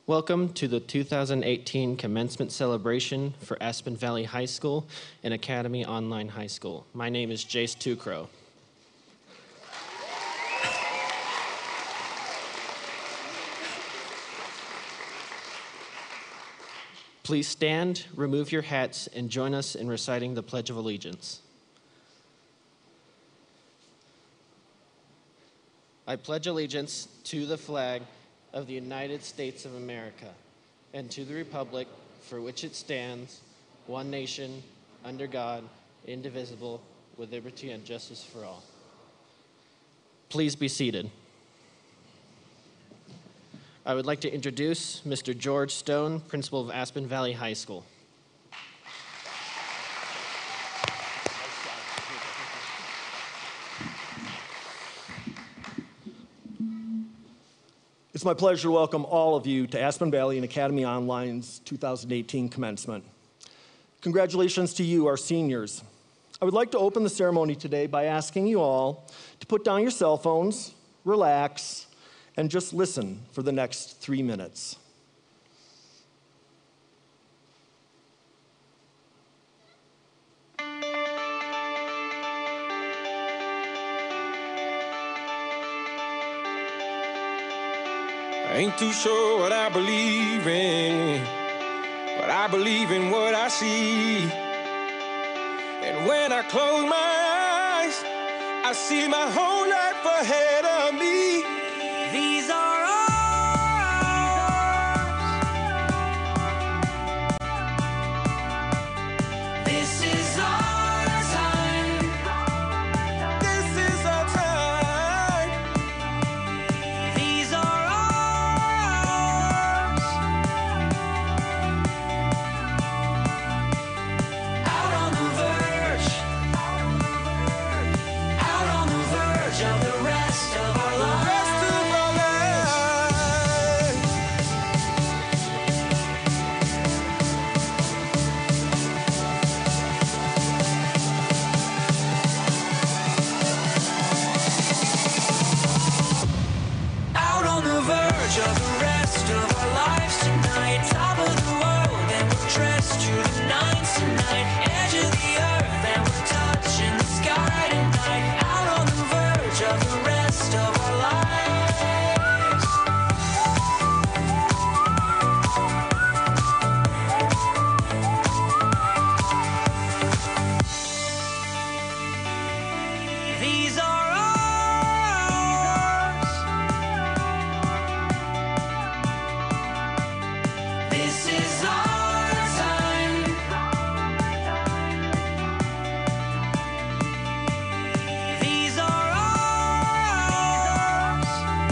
Welcome to the 2018 commencement celebration for Aspen Valley High School and Academy Online High School. My name is Jace Tucrow. Please stand, remove your hats, and join us in reciting the Pledge of Allegiance. I pledge allegiance to the flag of the United States of America and to the republic for which it stands, one nation, under God, indivisible, with liberty and justice for all. Please be seated. I would like to introduce Mr. George Stone, principal of Aspen Valley High School. It's my pleasure to welcome all of you to Aspen Valley and Academy Online's 2018 commencement. Congratulations to you, our seniors. I would like to open the ceremony today by asking you all to put down your cell phones, relax, and just listen for the next 3 minutes. I ain't too sure what I believe in, but I believe in what I see. And when I close my eyes, I see my whole life ahead of me. These are ours. This is our time. This is our time. These are ours. Out on the verge. Out on the verge of the rest of our lives. Out on the verge of the rest of our lives tonight. Top of the world and we're dressed to the nines tonight. Edge of the earth and we're touching the sky tonight. Out on the verge of the rest of our lives. These are ours. This is our time. These are ours.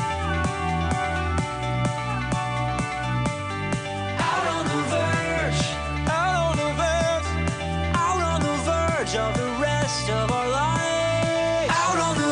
Out on the verge. Out on the verge. Out on the verge of the rest of our lives. Out on the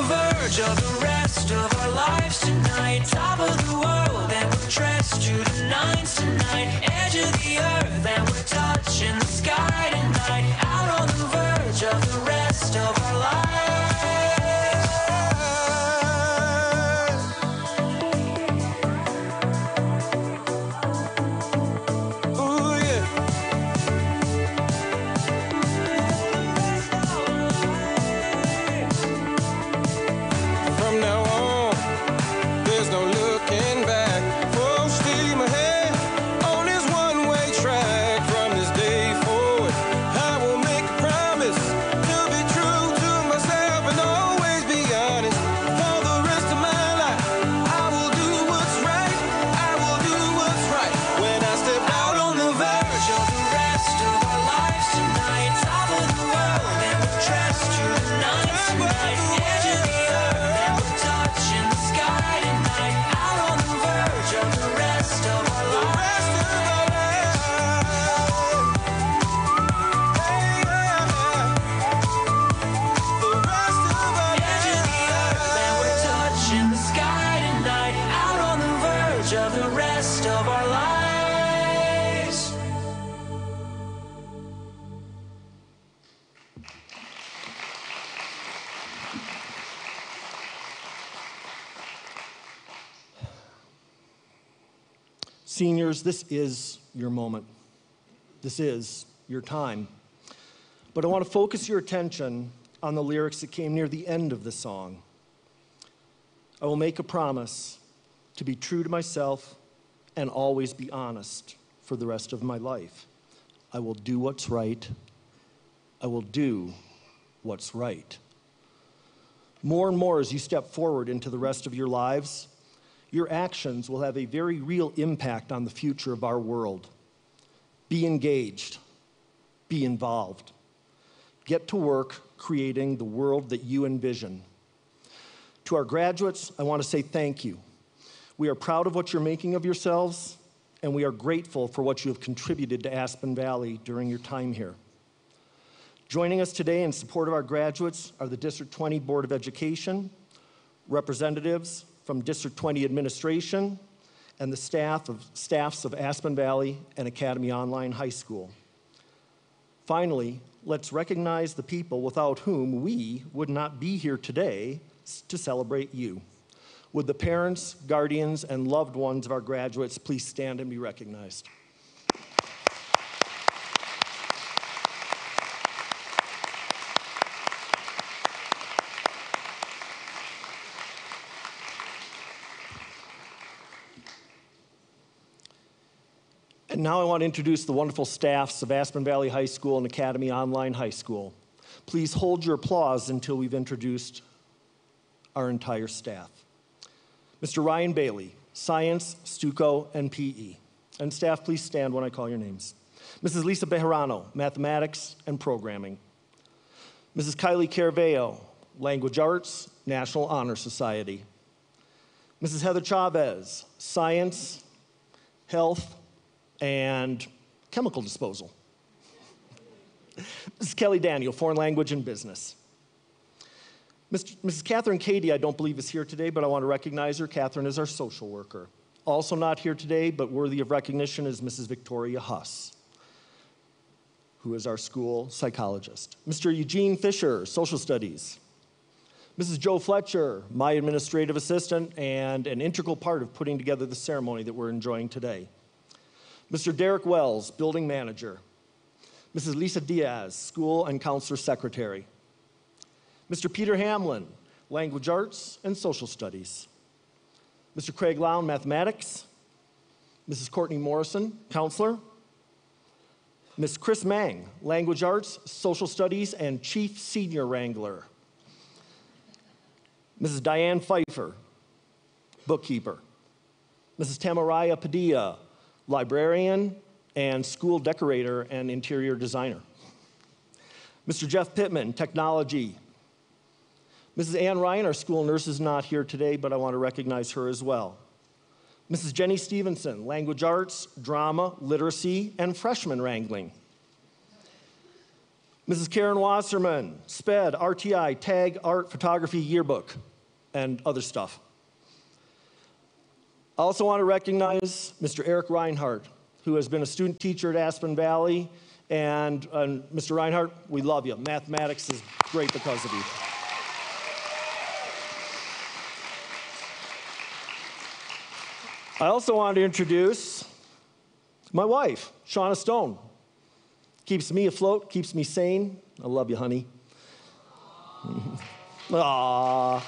Seniors, this is your moment. This is your time. But I want to focus your attention on the lyrics that came near the end of the song. I will make a promise to be true to myself and always be honest for the rest of my life. I will do what's right. I will do what's right. More and more as you step forward into the rest of your lives, your actions will have a very real impact on the future of our world. Be engaged. Be involved. Get to work creating the world that you envision. To our graduates, I want to say thank you. We are proud of what you're making of yourselves, and we are grateful for what you have contributed to Aspen Valley during your time here. Joining us today in support of our graduates are the District 20 Board of Education, representatives from District 20 administration, and the staffs of Aspen Valley and Academy Online High School. Finally, let's recognize the people without whom we would not be here today to celebrate you. Would the parents, guardians, and loved ones of our graduates please stand and be recognized? And now I want to introduce the wonderful staffs of Aspen Valley High School and Academy Online High School. Please hold your applause until we've introduced our entire staff. Mr. Ryan Bailey, Science, Stuco, and PE. And staff, please stand when I call your names. Mrs. Lisa Bejarano, Mathematics and Programming. Mrs. Kylie Carveo, Language Arts, National Honor Society. Mrs. Heather Chavez, Science, Health, and Chemical Disposal. Mrs. Kelly Daniel, Foreign Language and Business. Mrs. Catherine Cady, I don't believe is here today, but I want to recognize her. Catherine is our social worker. Also not here today, but worthy of recognition is Mrs. Victoria Huss, who is our school psychologist. Mr. Eugene Fisher, Social Studies. Mrs. Joe Fletcher, my administrative assistant and an integral part of putting together the ceremony that we're enjoying today. Mr. Derek Wells, Building Manager. Mrs. Lisa Diaz, School and Counselor Secretary. Mr. Peter Hamlin, Language Arts and Social Studies. Mr. Craig Lown, Mathematics. Mrs. Courtney Morrison, Counselor. Ms. Chris Mang, Language Arts, Social Studies, and Chief Senior Wrangler. Mrs. Diane Pfeiffer, Bookkeeper. Mrs. Tamaraya Padilla, Librarian and School Decorator and Interior Designer. Mr. Jeff Pittman, Technology. Mrs. Ann Ryan, our school nurse, is not here today, but I want to recognize her as well. Mrs. Jenny Stevenson, Language Arts, Drama, Literacy, and Freshman Wrangling. Mrs. Karen Wasserman, SPED, RTI, Tag, Art, Photography, Yearbook, and other stuff. I also want to recognize Mr. Eric Reinhardt, who has been a student teacher at Aspen Valley. And Mr. Reinhardt, we love you. Mathematics is great because of you. I also want to introduce my wife, Shauna Stone. Keeps me afloat, keeps me sane. I love you, honey. Aww.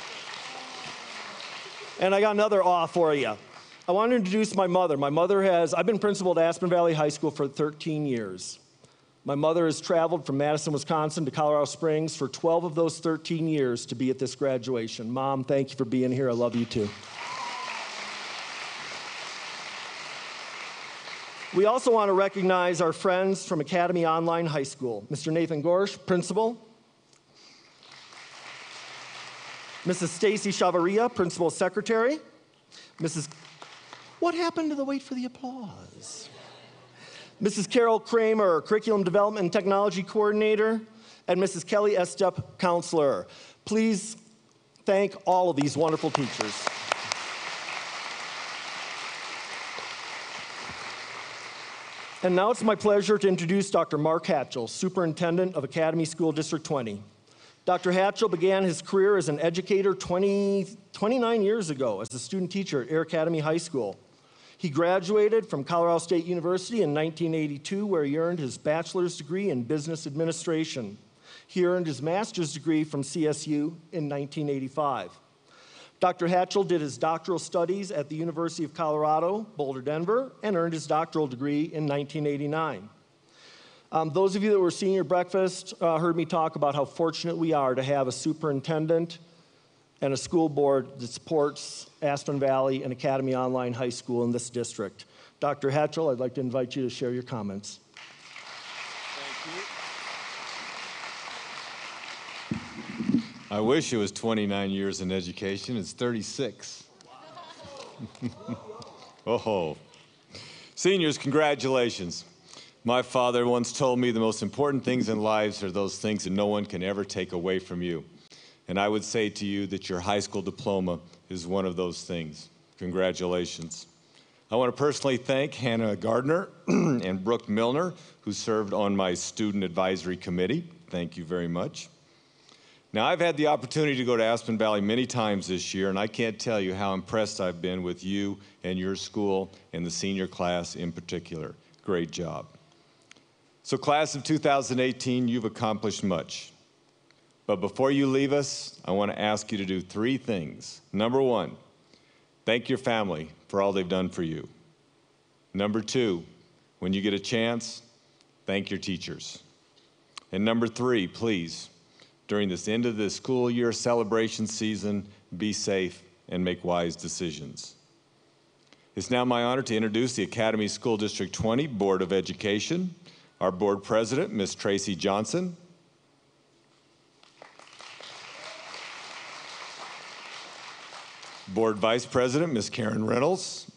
And I got another awe for you. I want to introduce my mother. I've been principal at Aspen Valley High School for 13 years. My mother has traveled from Madison, Wisconsin to Colorado Springs for 12 of those 13 years to be at this graduation. Mom, thank you for being here. I love you too. We also want to recognize our friends from Academy Online High School. Mr. Nathan Gorsh, Principal. Mrs. Stacy Chavaria, Principal Secretary. What happened to the wait for the applause? Mrs. Carol Kramer, Curriculum Development and Technology Coordinator. And Mrs. Kelly Estep, Counselor. Please thank all of these wonderful teachers. And now it's my pleasure to introduce Dr. Mark Hatchell, Superintendent of Academy School District 20. Dr. Hatchell began his career as an educator 29 years ago as a student teacher at Air Academy High School. He graduated from Colorado State University in 1982, where he earned his bachelor's degree in business administration. He earned his master's degree from CSU in 1985. Dr. Hatchell did his doctoral studies at the University of Colorado, Boulder, Denver, and earned his doctoral degree in 1989. Those of you that were senior breakfast heard me talk about how fortunate we are to have a superintendent and a school board that supports Aspen Valley and Academy Online High School in this district. Dr. Hatchell, I'd like to invite you to share your comments. Thank you. I wish it was 29 years in education. It's 36. Oh, seniors, congratulations. My father once told me the most important things in life are those things that no one can ever take away from you. And I would say to you that your high school diploma is one of those things. Congratulations. I want to personally thank Hannah Gardner and Brooke Milner, who served on my student advisory committee. Thank you very much. Now, I've had the opportunity to go to Aspen Valley many times this year, and I can't tell you how impressed I've been with you and your school and the senior class in particular. Great job. So, class of 2018, you've accomplished much. But before you leave us, I want to ask you to do three things. Number one, thank your family for all they've done for you. Number two, when you get a chance, thank your teachers. And number three, please, during this end of the school year celebration season, be safe and make wise decisions. It's now my honor to introduce the Academy School District 20 Board of Education, our board president, Ms. Tracy Johnson, Board Vice President, Ms. Karen Reynolds.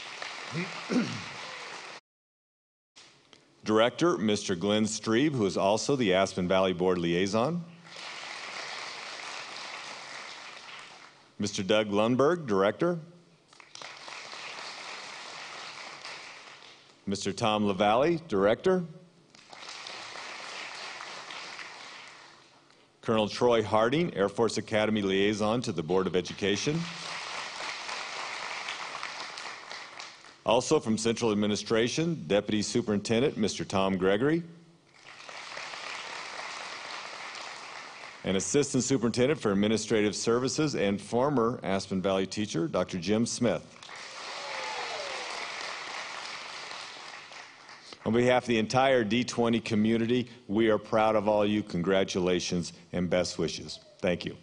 Director, Mr. Glenn Strebe, who is also the Aspen Valley Board Liaison. Mr. Doug Lundberg, Director. Mr. Tom LaValle, Director. Colonel Troy Harding, Air Force Academy Liaison to the Board of Education. Also from Central Administration, Deputy Superintendent, Mr. Tom Gregory. And Assistant Superintendent for Administrative Services and former Aspen Valley teacher, Dr. Jim Smith. On behalf of the entire D20 community, we are proud of all you. Congratulations and best wishes. Thank you.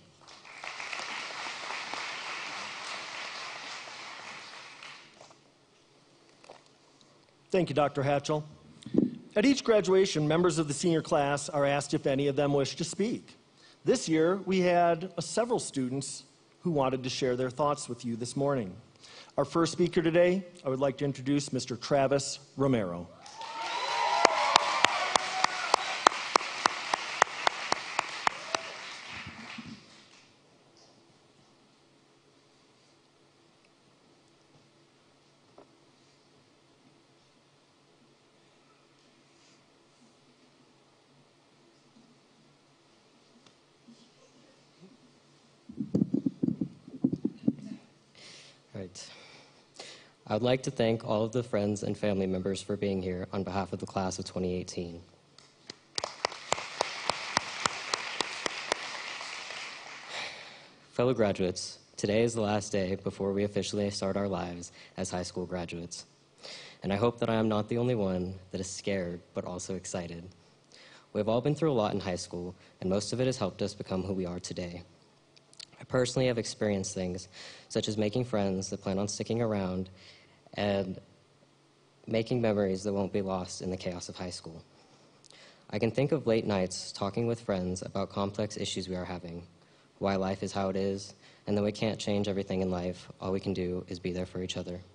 Thank you, Dr. Hatchell. At each graduation, members of the senior class are asked if any of them wish to speak. This year, we had several students who wanted to share their thoughts with you this morning. Our first speaker today, I would like to introduce Mr. Travis Romero. I would like to thank all of the friends and family members for being here on behalf of the class of 2018. Fellow graduates, today is the last day before we officially start our lives as high school graduates. And I hope that I am not the only one that is scared but also excited. We've all been through a lot in high school, and most of it has helped us become who we are today. I personally have experienced things such as making friends that plan on sticking around and making memories that won't be lost in the chaos of high school. I can think of late nights talking with friends about complex issues we are having, why life is how it is, and that we can't change everything in life. All we can do is be there for each other.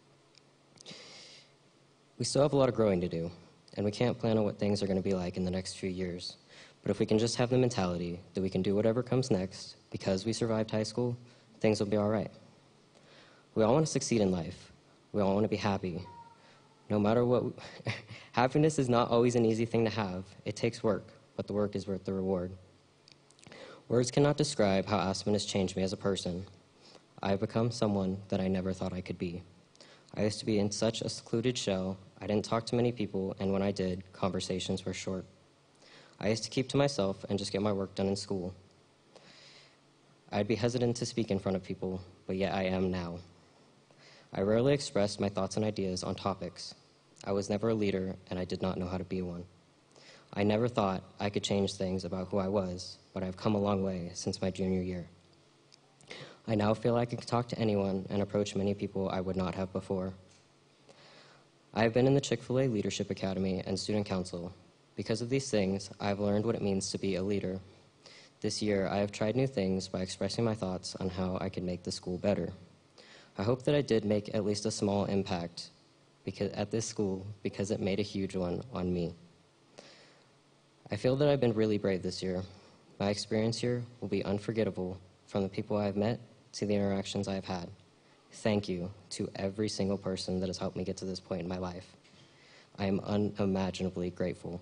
We still have a lot of growing to do, and we can't plan on what things are going to be like in the next few years. But if we can just have the mentality that we can do whatever comes next because we survived high school, things will be all right. We all want to succeed in life. We all want to be happy. No matter what, happiness is not always an easy thing to have. It takes work, but the work is worth the reward. Words cannot describe how Aspen has changed me as a person. I have become someone that I never thought I could be. I used to be in such a secluded shell. I didn't talk to many people, and when I did, conversations were short. I used to keep to myself and just get my work done in school. I'd be hesitant to speak in front of people, but yet I am now. I rarely expressed my thoughts and ideas on topics. I was never a leader, and I did not know how to be one. I never thought I could change things about who I was, but I've come a long way since my junior year. I now feel I can talk to anyone and approach many people I would not have before. I have been in the Chick-fil-A Leadership Academy and Student Council. Because of these things, I have learned what it means to be a leader. This year, I have tried new things by expressing my thoughts on how I could make the school better. I hope that I did make at least a small impact at this school because it made a huge one on me. I feel that I've been really brave this year. My experience here will be unforgettable, from the people I have met to the interactions I have had. Thank you to every single person that has helped me get to this point in my life. I am unimaginably grateful.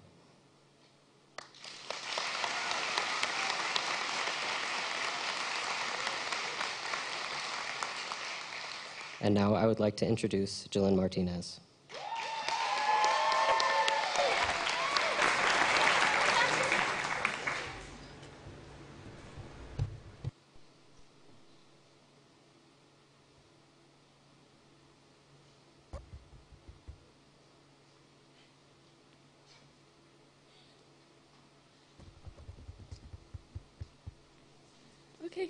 And now I would like to introduce Jillian Martinez. Okay.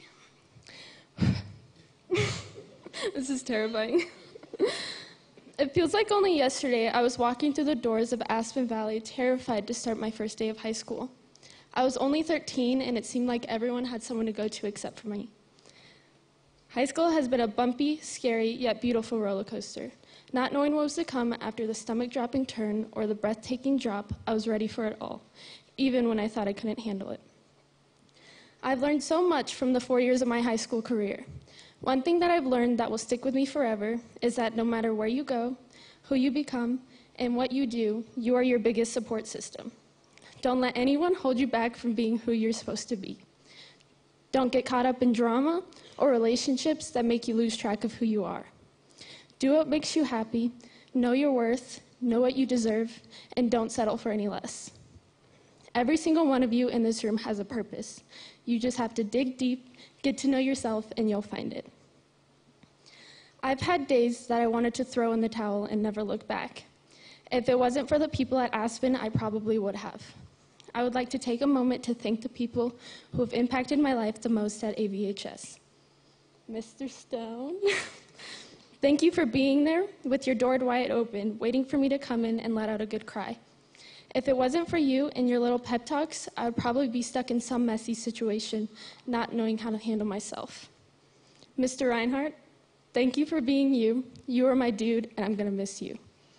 This is terrifying. It feels like only yesterday I was walking through the doors of Aspen Valley, terrified to start my first day of high school. I was only 13, and it seemed like everyone had someone to go to except for me. High school has been a bumpy, scary, yet beautiful roller coaster. Not knowing what was to come after the stomach-dropping turn or the breathtaking drop, I was ready for it all, even when I thought I couldn't handle it. I've learned so much from the 4 years of my high school career. One thing that I've learned that will stick with me forever is that no matter where you go, who you become, and what you do, you are your biggest support system. Don't let anyone hold you back from being who you're supposed to be. Don't get caught up in drama or relationships that make you lose track of who you are. Do what makes you happy, know your worth, know what you deserve, and don't settle for any less. Every single one of you in this room has a purpose. You just have to dig deep, get to know yourself, and you'll find it. I've had days that I wanted to throw in the towel and never look back. If it wasn't for the people at Aspen, I probably would have. I would like to take a moment to thank the people who have impacted my life the most at AVHS. Mr. Stone, thank you for being there with your door wide open, waiting for me to come in and let out a good cry. If it wasn't for you and your little pep talks, I would probably be stuck in some messy situation, not knowing how to handle myself. Mr. Reinhardt, thank you for being you. You are my dude, and I'm going to miss you.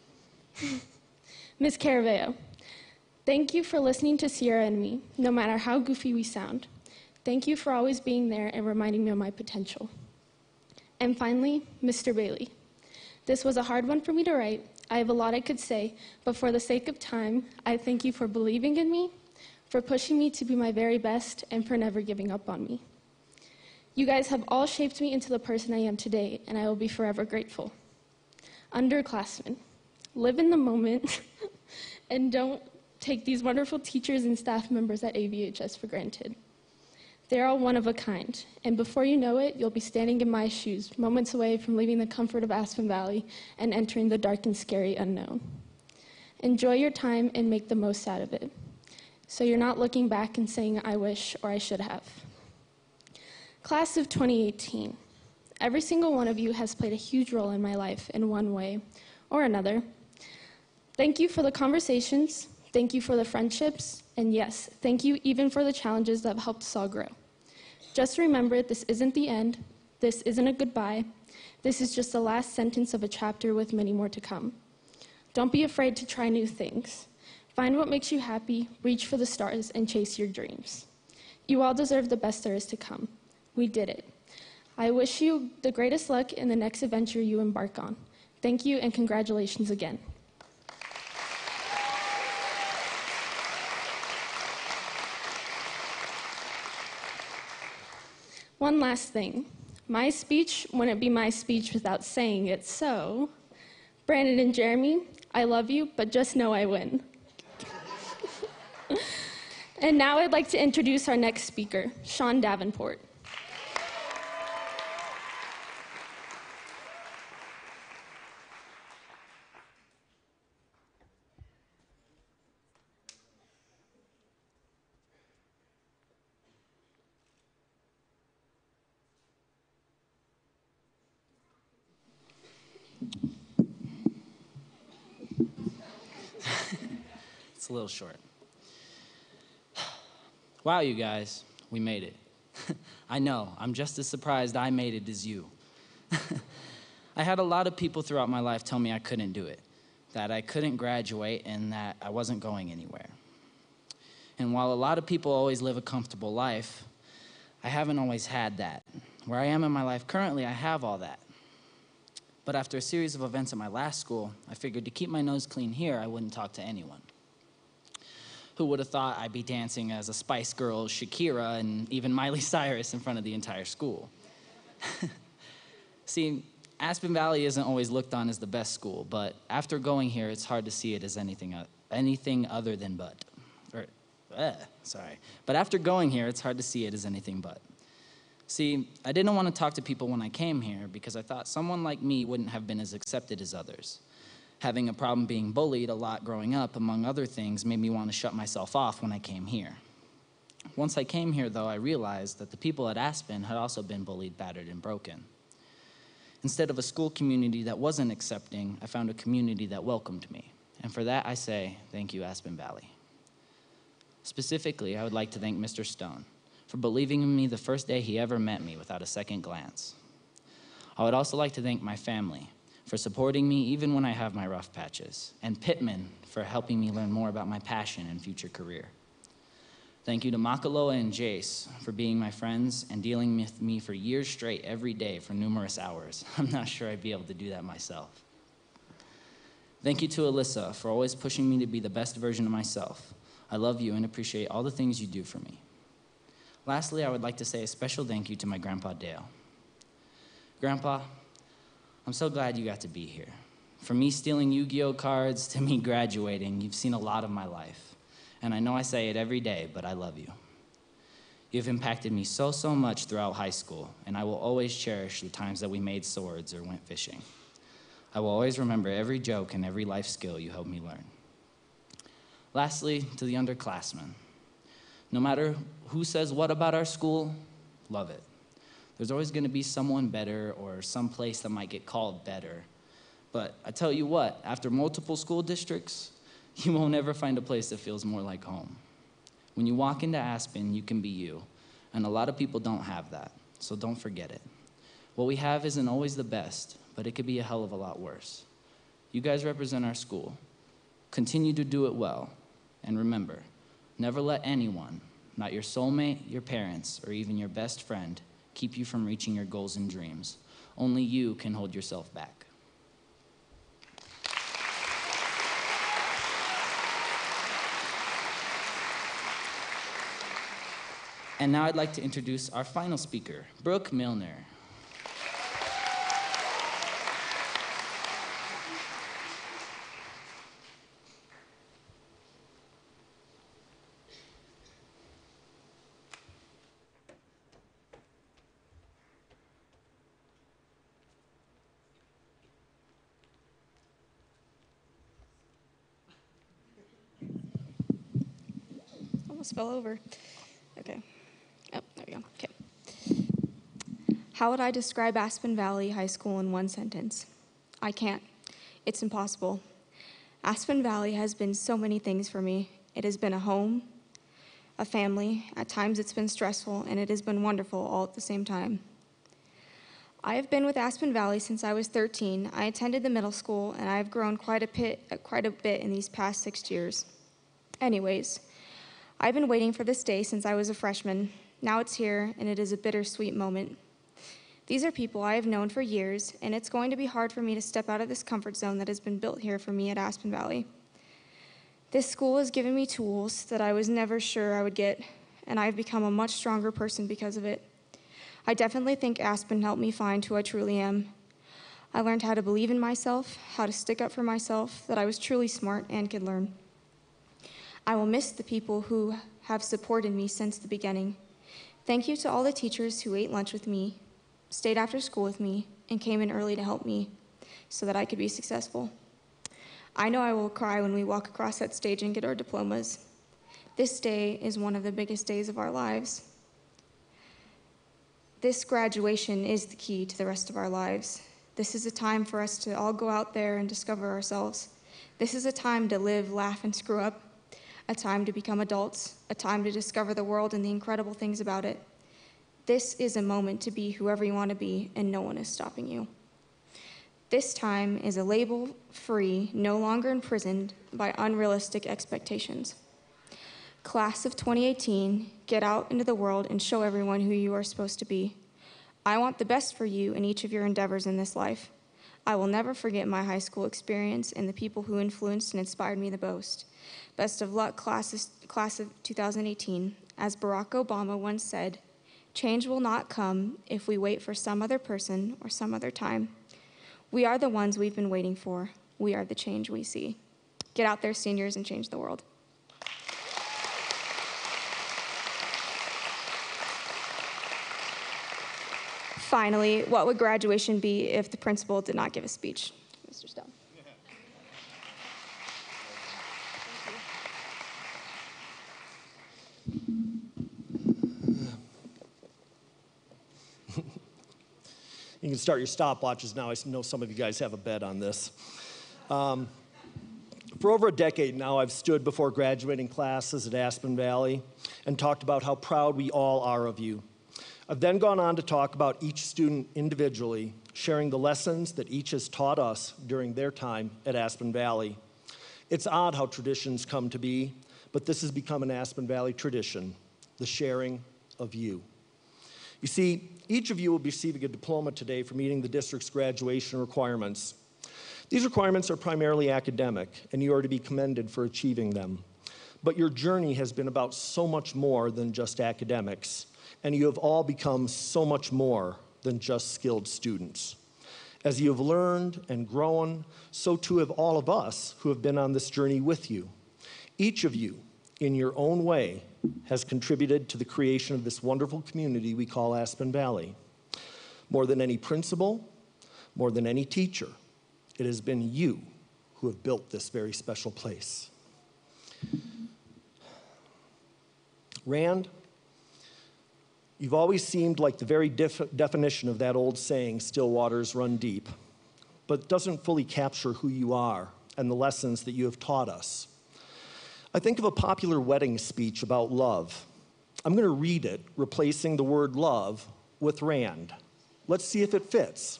Ms. Caraveo, thank you for listening to Sierra and me, no matter how goofy we sound. Thank you for always being there and reminding me of my potential. And finally, Mr. Bailey. This was a hard one for me to write. I have a lot I could say, but for the sake of time, I thank you for believing in me, for pushing me to be my very best, and for never giving up on me. You guys have all shaped me into the person I am today, and I will be forever grateful. Underclassmen, live in the moment, and don't take these wonderful teachers and staff members at AVHS for granted. They're all one of a kind, and before you know it, you'll be standing in my shoes, moments away from leaving the comfort of Aspen Valley and entering the dark and scary unknown. Enjoy your time and make the most out of it, so you're not looking back and saying, I wish or I should have. Class of 2018, every single one of you has played a huge role in my life in one way or another. Thank you for the conversations. Thank you for the friendships, and yes, thank you even for the challenges that have helped us all grow. Just remember, this isn't the end, this isn't a goodbye, this is just the last sentence of a chapter with many more to come. Don't be afraid to try new things. Find what makes you happy, reach for the stars, and chase your dreams. You all deserve the best there is to come. We did it. I wish you the greatest luck in the next adventure you embark on. Thank you, and congratulations again. One last thing. My speech wouldn't be my speech without saying it, so Brandon and Jeremy, I love you, but just know I win. And now I'd like to introduce our next speaker, Sean Davenport. It's a little short. Wow, you guys, we made it. I know, I'm just as surprised I made it as you. I had a lot of people throughout my life tell me I couldn't do it, that I couldn't graduate, and that I wasn't going anywhere. And while a lot of people always live a comfortable life, I haven't always had that. Where I am in my life currently, I have all that. But after a series of events at my last school, I figured to keep my nose clean here, I wouldn't talk to anyone. Who would have thought I'd be dancing as a Spice Girls, Shakira, and even Miley Cyrus in front of the entire school? See, Aspen Valley isn't always looked on as the best school, but after going here, it's hard to see it as anything other than but. But after going here, it's hard to see it as anything but. See, I didn't want to talk to people when I came here because I thought someone like me wouldn't have been as accepted as others. Having a problem being bullied a lot growing up, among other things, made me want to shut myself off when I came here. Once I came here, though, I realized that the people at Aspen had also been bullied, battered, and broken. Instead of a school community that wasn't accepting, I found a community that welcomed me. And for that, I say, thank you, Aspen Valley. Specifically, I would like to thank Mr. Stone for believing in me the first day he ever met me without a second glance. I would also like to thank my family for supporting me even when I have my rough patches, and Pittman for helping me learn more about my passion and future career. Thank you to Makaloa and Jace for being my friends and dealing with me for years straight every day for numerous hours. I'm not sure I'd be able to do that myself. Thank you to Alyssa for always pushing me to be the best version of myself. I love you and appreciate all the things you do for me. Lastly, I would like to say a special thank you to my Grandpa Dale. Grandpa, I'm so glad you got to be here. From me stealing Yu-Gi-Oh cards to me graduating, you've seen a lot of my life. And I know I say it every day, but I love you. You've impacted me so much throughout high school, and I will always cherish the times that we made swords or went fishing. I will always remember every joke and every life skill you helped me learn. Lastly, to the underclassmen. No matter who says what about our school, love it. There's always going to be someone better or some place that might get called better. But I tell you what, after multiple school districts, you won't ever find a place that feels more like home. When you walk into Aspen, you can be you. And a lot of people don't have that, so don't forget it. What we have isn't always the best, but it could be a hell of a lot worse. You guys represent our school. Continue to do it well. And remember, never let anyone, not your soulmate, your parents, or even your best friend, keep you from reaching your goals and dreams. Only you can hold yourself back. And now I'd like to introduce our final speaker, Brooke Milner. Almost fell over. Okay. Oh, there we go. Okay. How would I describe Aspen Valley High School in one sentence? I can't. It's impossible. Aspen Valley has been so many things for me. It has been a home, a family. At times it's been stressful, and it has been wonderful all at the same time. I have been with Aspen Valley since I was 13. I attended the middle school, and I have grown quite a bit in these past 6 years. Anyways, I've been waiting for this day since I was a freshman. Now it's here, and it is a bittersweet moment. These are people I have known for years, and it's going to be hard for me to step out of this comfort zone that has been built here for me at Aspen Valley. This school has given me tools that I was never sure I would get, and I've become a much stronger person because of it. I definitely think Aspen helped me find who I truly am. I learned how to believe in myself, how to stick up for myself, that I was truly smart and could learn. I will miss the people who have supported me since the beginning. Thank you to all the teachers who ate lunch with me, stayed after school with me, and came in early to help me so that I could be successful. I know I will cry when we walk across that stage and get our diplomas. This day is one of the biggest days of our lives. This graduation is the key to the rest of our lives. This is a time for us to all go out there and discover ourselves. This is a time to live, laugh, and screw up, a time to become adults, a time to discover the world and the incredible things about it. This is a moment to be whoever you want to be, and no one is stopping you. This time is a label-free, no longer imprisoned by unrealistic expectations. Class of 2018, get out into the world and show everyone who you are supposed to be. I want the best for you in each of your endeavors in this life. I will never forget my high school experience and the people who influenced and inspired me the most. Best of luck, class of 2018. As Barack Obama once said, change will not come if we wait for some other person or some other time. We are the ones we've been waiting for. We are the change we see. Get out there, seniors, and change the world. Finally, what would graduation be if the principal did not give a speech? Mr. Stone. You can start your stopwatches now. I know some of you guys have a bet on this. For over a decade now, I've stood before graduating classes at Aspen Valley and talked about how proud we all are of you. I've then gone on to talk about each student individually, sharing the lessons that each has taught us during their time at Aspen Valley. It's odd how traditions come to be, but this has become an Aspen Valley tradition, the sharing of you. You see, each of you will be receiving a diploma today for meeting the district's graduation requirements. These requirements are primarily academic, and you are to be commended for achieving them. But your journey has been about so much more than just academics, and you have all become so much more than just skilled students. As you have learned and grown, so too have all of us who have been on this journey with you. Each of you, in your own way, has contributed to the creation of this wonderful community we call Aspen Valley. More than any principal, more than any teacher, it has been you who have built this very special place. Rand, you've always seemed like the very definition of that old saying, still waters run deep, but it doesn't fully capture who you are and the lessons that you have taught us. I think of a popular wedding speech about love. I'm going to read it, replacing the word love with Rand. Let's see if it fits.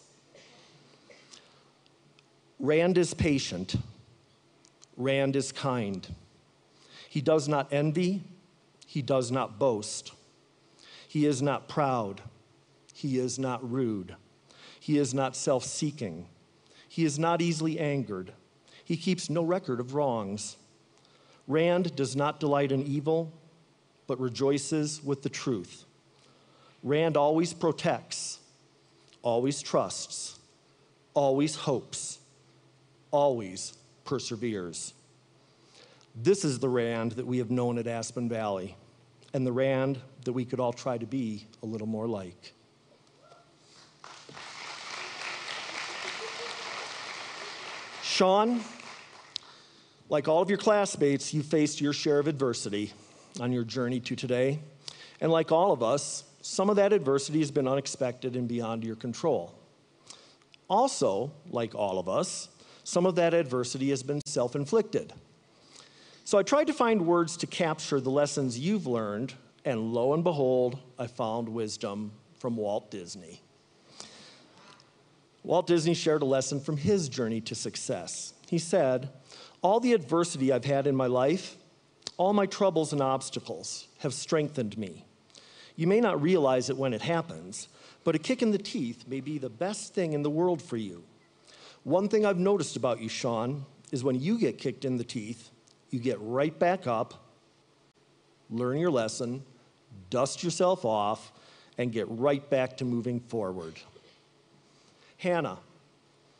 Rand is patient. Rand is kind. He does not envy. He does not boast. He is not proud. He is not rude. He is not self-seeking. He is not easily angered. He keeps no record of wrongs. Rand does not delight in evil, but rejoices with the truth. Rand always protects, always trusts, always hopes, always perseveres. This is the Rand that we have known at Aspen Valley, and the Rand that we could all try to be a little more like. Sean, like all of your classmates, you faced your share of adversity on your journey to today. And like all of us, some of that adversity has been unexpected and beyond your control. Also, like all of us, some of that adversity has been self-inflicted. So I tried to find words to capture the lessons you've learned, and lo and behold, I found wisdom from Walt Disney. Walt Disney shared a lesson from his journey to success. He said, "All the adversity I've had in my life, all my troubles and obstacles have strengthened me. You may not realize it when it happens, but a kick in the teeth may be the best thing in the world for you. One thing I've noticed about you, Sean, is when you get kicked in the teeth, you get right back up, learn your lesson, dust yourself off, and get right back to moving forward." Hannah,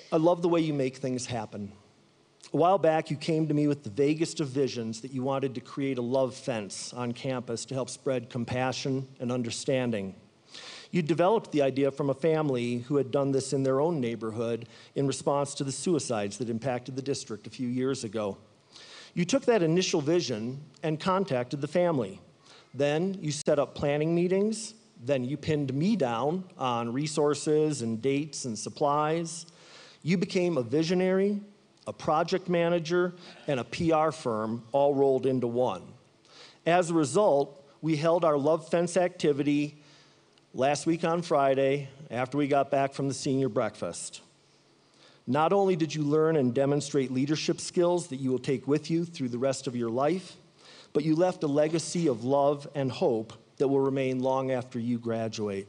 I love the way you make things happen. A while back, you came to me with the vaguest of visions that you wanted to create a love fence on campus to help spread compassion and understanding. You developed the idea from a family who had done this in their own neighborhood in response to the suicides that impacted the district a few years ago. You took that initial vision and contacted the family. Then you set up planning meetings. Then you pinned me down on resources and dates and supplies. You became a visionary, a project manager, and a PR firm all rolled into one. As a result, we held our Love Fence activity last week on Friday after we got back from the senior breakfast. Not only did you learn and demonstrate leadership skills that you will take with you through the rest of your life, but you left a legacy of love and hope that will remain long after you graduate.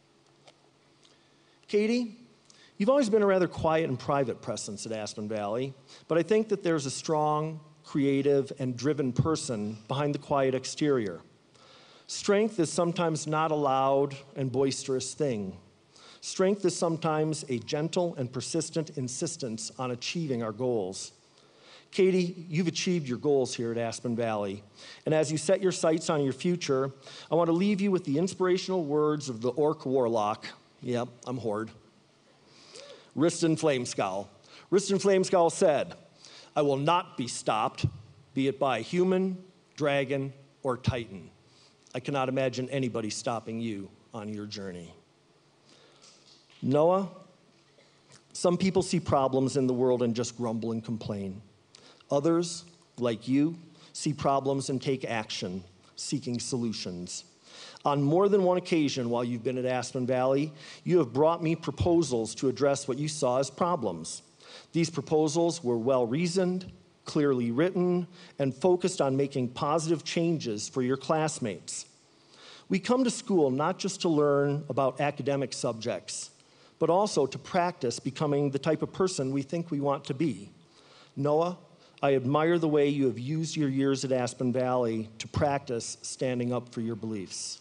Katie, you've always been a rather quiet and private presence at Aspen Valley, but I think that there's a strong, creative, and driven person behind the quiet exterior. Strength is sometimes not a loud and boisterous thing. Strength is sometimes a gentle and persistent insistence on achieving our goals. Katie, you've achieved your goals here at Aspen Valley. And as you set your sights on your future, I want to leave you with the inspirational words of the orc warlock. Yep, I'm Horde. Riston Flamescowl. Riston Flamescowl said, "I will not be stopped, be it by human, dragon, or titan." I cannot imagine anybody stopping you on your journey. Noah, some people see problems in the world and just grumble and complain. Others, like you, see problems and take action, seeking solutions. On more than one occasion while you've been at Aspen Valley, you have brought me proposals to address what you saw as problems. These proposals were well-reasoned, clearly written, and focused on making positive changes for your classmates. We come to school not just to learn about academic subjects, but also to practice becoming the type of person we think we want to be. Noah, I admire the way you have used your years at Aspen Valley to practice standing up for your beliefs.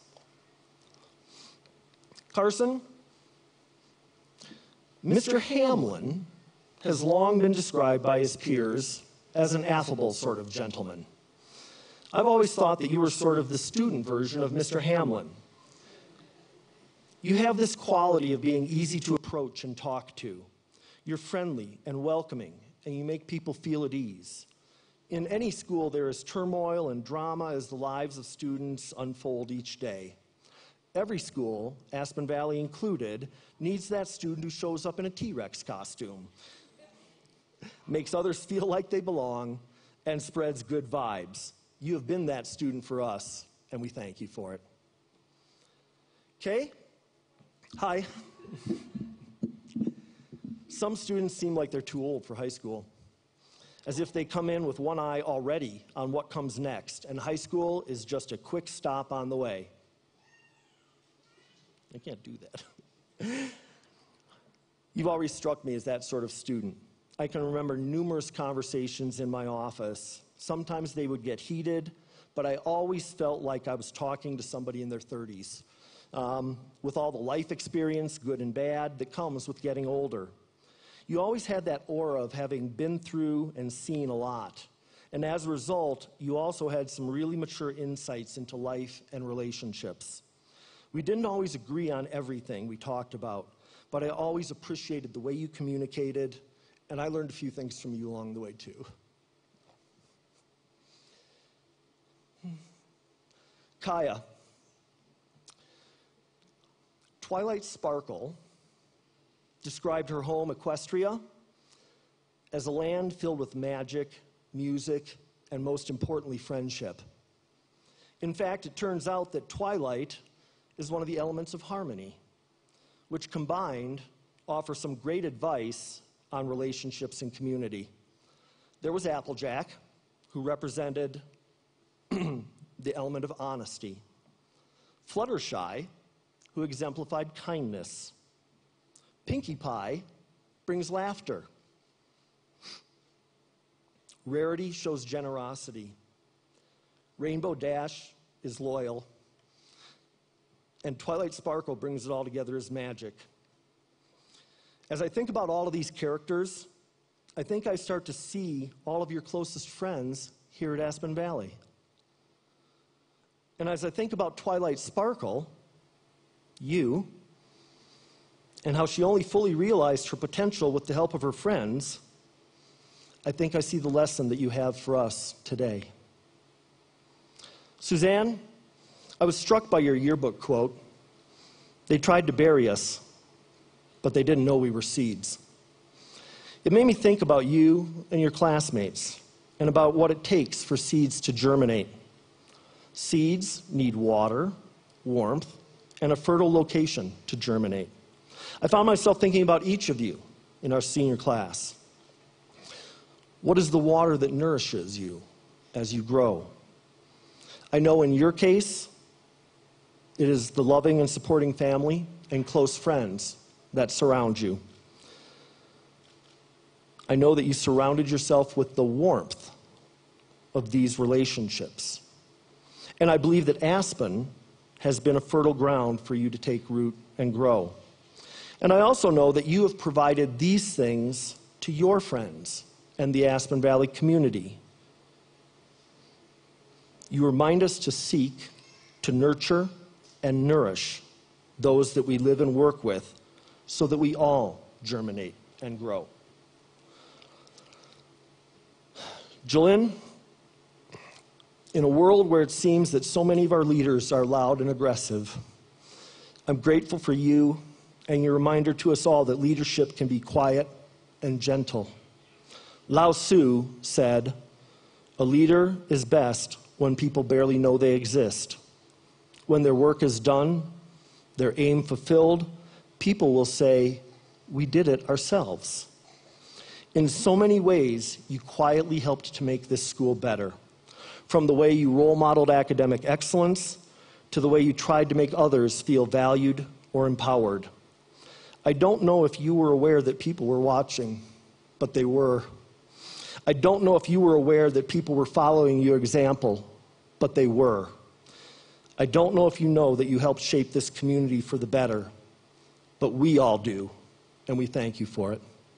Carson, Mr. Hamlin has long been described by his peers as an affable sort of gentleman. I've always thought that you were sort of the student version of Mr. Hamlin. You have this quality of being easy to approach and talk to. You're friendly and welcoming, and you make people feel at ease. In any school, there is turmoil and drama as the lives of students unfold each day. Every school, Aspen Valley included, needs that student who shows up in a T-Rex costume, makes others feel like they belong, and spreads good vibes. You have been that student for us, and we thank you for it. Kay? Hi. Some students seem like they're too old for high school, as if they come in with one eye already on what comes next, and high school is just a quick stop on the way. I can't do that. You've always struck me as that sort of student. I can remember numerous conversations in my office. Sometimes they would get heated, but I always felt like I was talking to somebody in their 30s, with all the life experience, good and bad, that comes with getting older. You always had that aura of having been through and seen a lot. And as a result, you also had some really mature insights into life and relationships. We didn't always agree on everything we talked about, but I always appreciated the way you communicated, and I learned a few things from you along the way, too. Kaya. Twilight Sparkle described her home, Equestria, as a land filled with magic, music, and most importantly, friendship. In fact, it turns out that twilight is one of the elements of harmony, which combined offer some great advice on relationships and community. There was Applejack, who represented the element of honesty. Fluttershy, who exemplified kindness. Pinkie Pie brings laughter. Rarity shows generosity. Rainbow Dash is loyal. And Twilight Sparkle brings it all together as magic. As I think about all of these characters, I think I start to see all of your closest friends here at Aspen Valley. And as I think about Twilight Sparkle, you, and how she only fully realized her potential with the help of her friends, I think I see the lesson that you have for us today. Suzanne, I was struck by your yearbook quote. They tried to bury us, but they didn't know we were seeds. It made me think about you and your classmates and about what it takes for seeds to germinate. Seeds need water, warmth, and a fertile location to germinate. I found myself thinking about each of you in our senior class. What is the water that nourishes you as you grow? I know in your case, it is the loving and supporting family and close friends that surround you. I know that you surrounded yourself with the warmth of these relationships. And I believe that Aspen has been a fertile ground for you to take root and grow. And I also know that you have provided these things to your friends and the Aspen Valley community. You remind us to seek, to nurture, and nourish those that we live and work with so that we all germinate and grow. Jolynn, in a world where it seems that so many of our leaders are loud and aggressive, I'm grateful for you and your reminder to us all that leadership can be quiet and gentle. Lao Tzu said, "A leader is best when people barely know they exist. When their work is done, their aim fulfilled, people will say, 'We did it ourselves.'" In so many ways, you quietly helped to make this school better. From the way you role modeled academic excellence to the way you tried to make others feel valued or empowered. I don't know if you were aware that people were watching, but they were. I don't know if you were aware that people were following your example, but they were. I don't know if you know that you helped shape this community for the better, but we all do, and we thank you for it.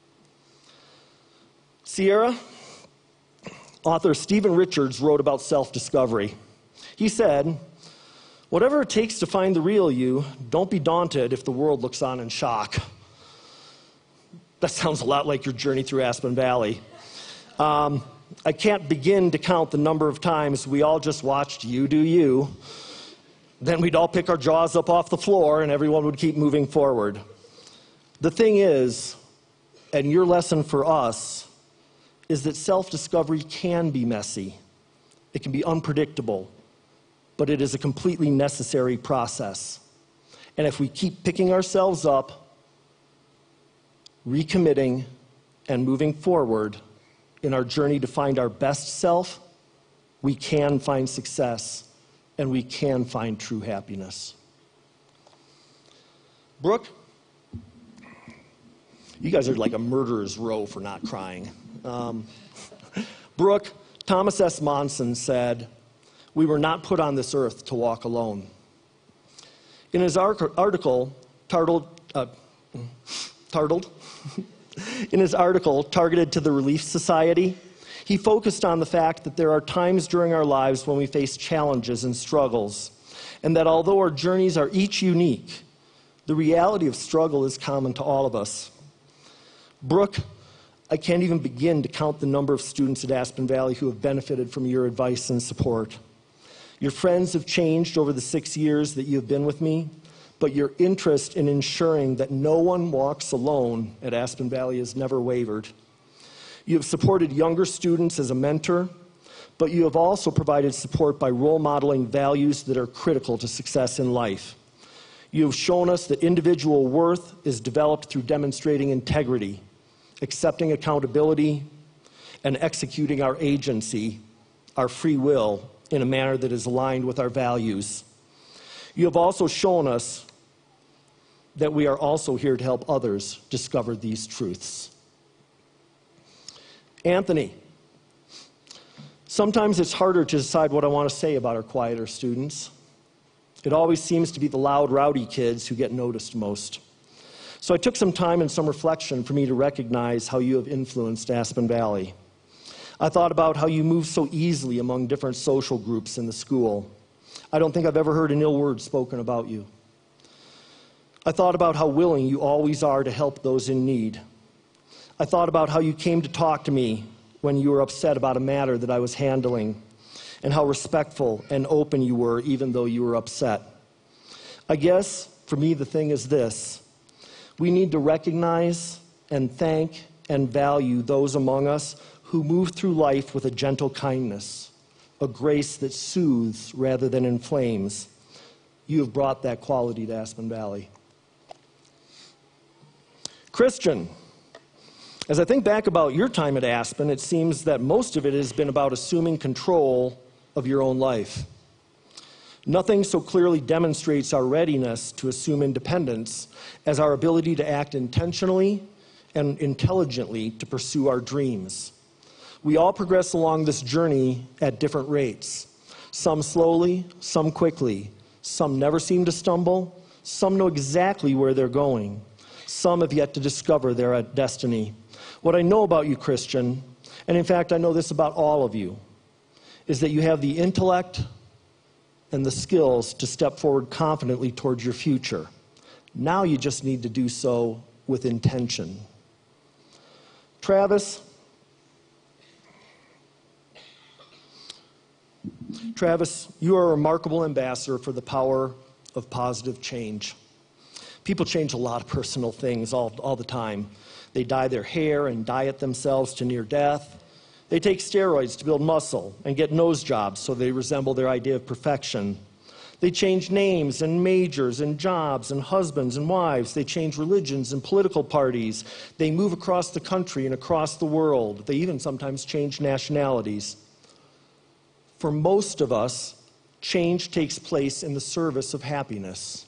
Sierra, author Stephen Richards wrote about self-discovery. He said, "Whatever it takes to find the real you, don't be daunted if the world looks on in shock." That sounds a lot like your journey through Aspen Valley. I can't begin to count the number of times we all just watched you do you. Then we'd all pick our jaws up off the floor and everyone would keep moving forward. The thing is, and your lesson for us, is that self-discovery can be messy. It can be unpredictable, but it is a completely necessary process. And if we keep picking ourselves up, recommitting, and moving forward in our journey to find our best self, we can find success and we can find true happiness. Brooke, you guys are like a murderer's row for not crying. Brooke, Thomas S. Monson said, "We were not put on this earth to walk alone." In his article, in his article targeted to the Relief Society, he focused on the fact that there are times during our lives when we face challenges and struggles, and that although our journeys are each unique, the reality of struggle is common to all of us. Brooke, I can't even begin to count the number of students at Aspen Valley who have benefited from your advice and support. Your friends have changed over the 6 years that you have been with me, but your interest in ensuring that no one walks alone at Aspen Valley has never wavered. You have supported younger students as a mentor, but you have also provided support by role modeling values that are critical to success in life. You have shown us that individual worth is developed through demonstrating integrity, accepting accountability, and executing our agency, our free will, in a manner that is aligned with our values. You have also shown us that we are also here to help others discover these truths. Anthony, sometimes it's harder to decide what I want to say about our quieter students. It always seems to be the loud, rowdy kids who get noticed most. So I took some time and some reflection for me to recognize how you have influenced Aspen Valley. I thought about how you move so easily among different social groups in the school. I don't think I've ever heard an ill word spoken about you. I thought about how willing you always are to help those in need. I thought about how you came to talk to me when you were upset about a matter that I was handling, and how respectful and open you were even though you were upset. I guess, for me, the thing is this. We need to recognize and thank and value those among us who move through life with a gentle kindness, a grace that soothes rather than inflames. You have brought that quality to Aspen Valley. Christian, as I think back about your time at Aspen, it seems that most of it has been about assuming control of your own life. Nothing so clearly demonstrates our readiness to assume independence as our ability to act intentionally and intelligently to pursue our dreams. We all progress along this journey at different rates. Some slowly, some quickly. Some never seem to stumble. Some know exactly where they're going. Some have yet to discover their destiny. What I know about you, Christian, and in fact I know this about all of you, is that you have the intellect and the skills to step forward confidently towards your future. Now you just need to do so with intention. Travis, you are a remarkable ambassador for the power of positive change. People change a lot of personal things all the time. They dye their hair and diet themselves to near death. They take steroids to build muscle and get nose jobs so they resemble their idea of perfection. They change names and majors and jobs and husbands and wives. They change religions and political parties. They move across the country and across the world. They even sometimes change nationalities. For most of us, change takes place in the service of happiness.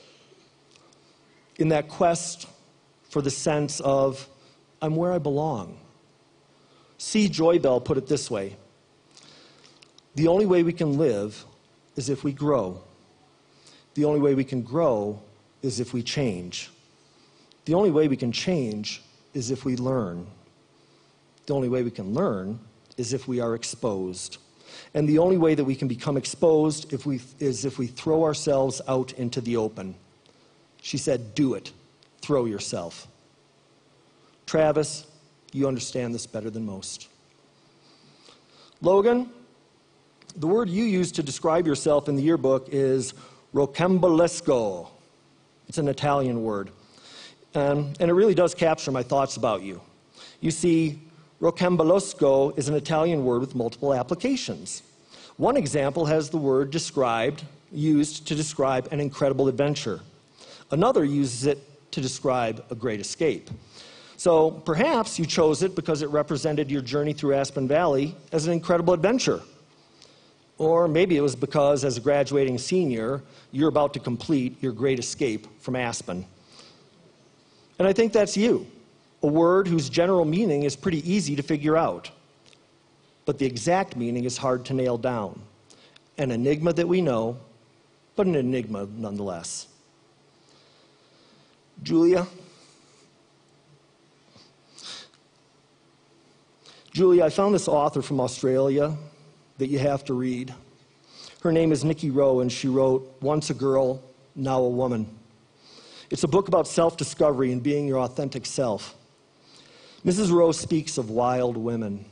In that quest for the sense of, I'm where I belong. C. Joybell put it this way: the only way we can live is if we grow. The only way we can grow is if we change. The only way we can change is if we learn. The only way we can learn is if we are exposed. And the only way that we can become exposed is if we throw ourselves out into the open. She said, do it. Throw yourself. Travis, you understand this better than most. Logan, the word you used to describe yourself in the yearbook is rocambolesco. It's an Italian word. And it really does capture my thoughts about you. You see, rocambolesco is an Italian word with multiple applications. One example has the word used to describe an incredible adventure. Another uses it to describe a great escape. So perhaps you chose it because it represented your journey through Aspen Valley as an incredible adventure. Or maybe it was because, as a graduating senior, you're about to complete your great escape from Aspen. And I think that's you, a word whose general meaning is pretty easy to figure out. But the exact meaning is hard to nail down. An enigma that we know, but an enigma nonetheless. Julia, I found this author from Australia that you have to read. Her name is Nikki Rowe, and she wrote Once a Girl, Now a Woman. It's a book about self-discovery and being your authentic self. Mrs. Rowe speaks of wild women.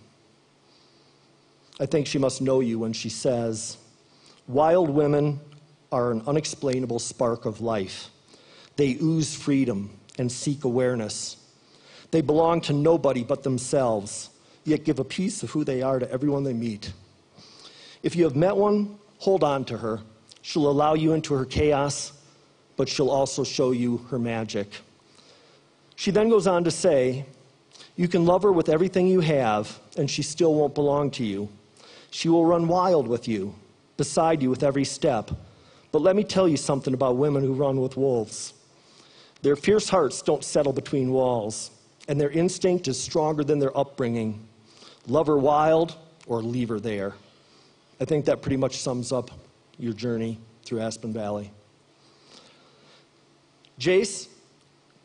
I think she must know you when she says, wild women are an unexplainable spark of life. They ooze freedom and seek awareness. They belong to nobody but themselves, yet give a piece of who they are to everyone they meet. If you have met one, hold on to her. She'll allow you into her chaos, but she'll also show you her magic. She then goes on to say, you can love her with everything you have, and she still won't belong to you. She will run wild with you, beside you with every step. But let me tell you something about women who run with wolves. Their fierce hearts don't settle between walls, and their instinct is stronger than their upbringing. Love her wild or leave her there. I think that pretty much sums up your journey through Aspen Valley. Jace,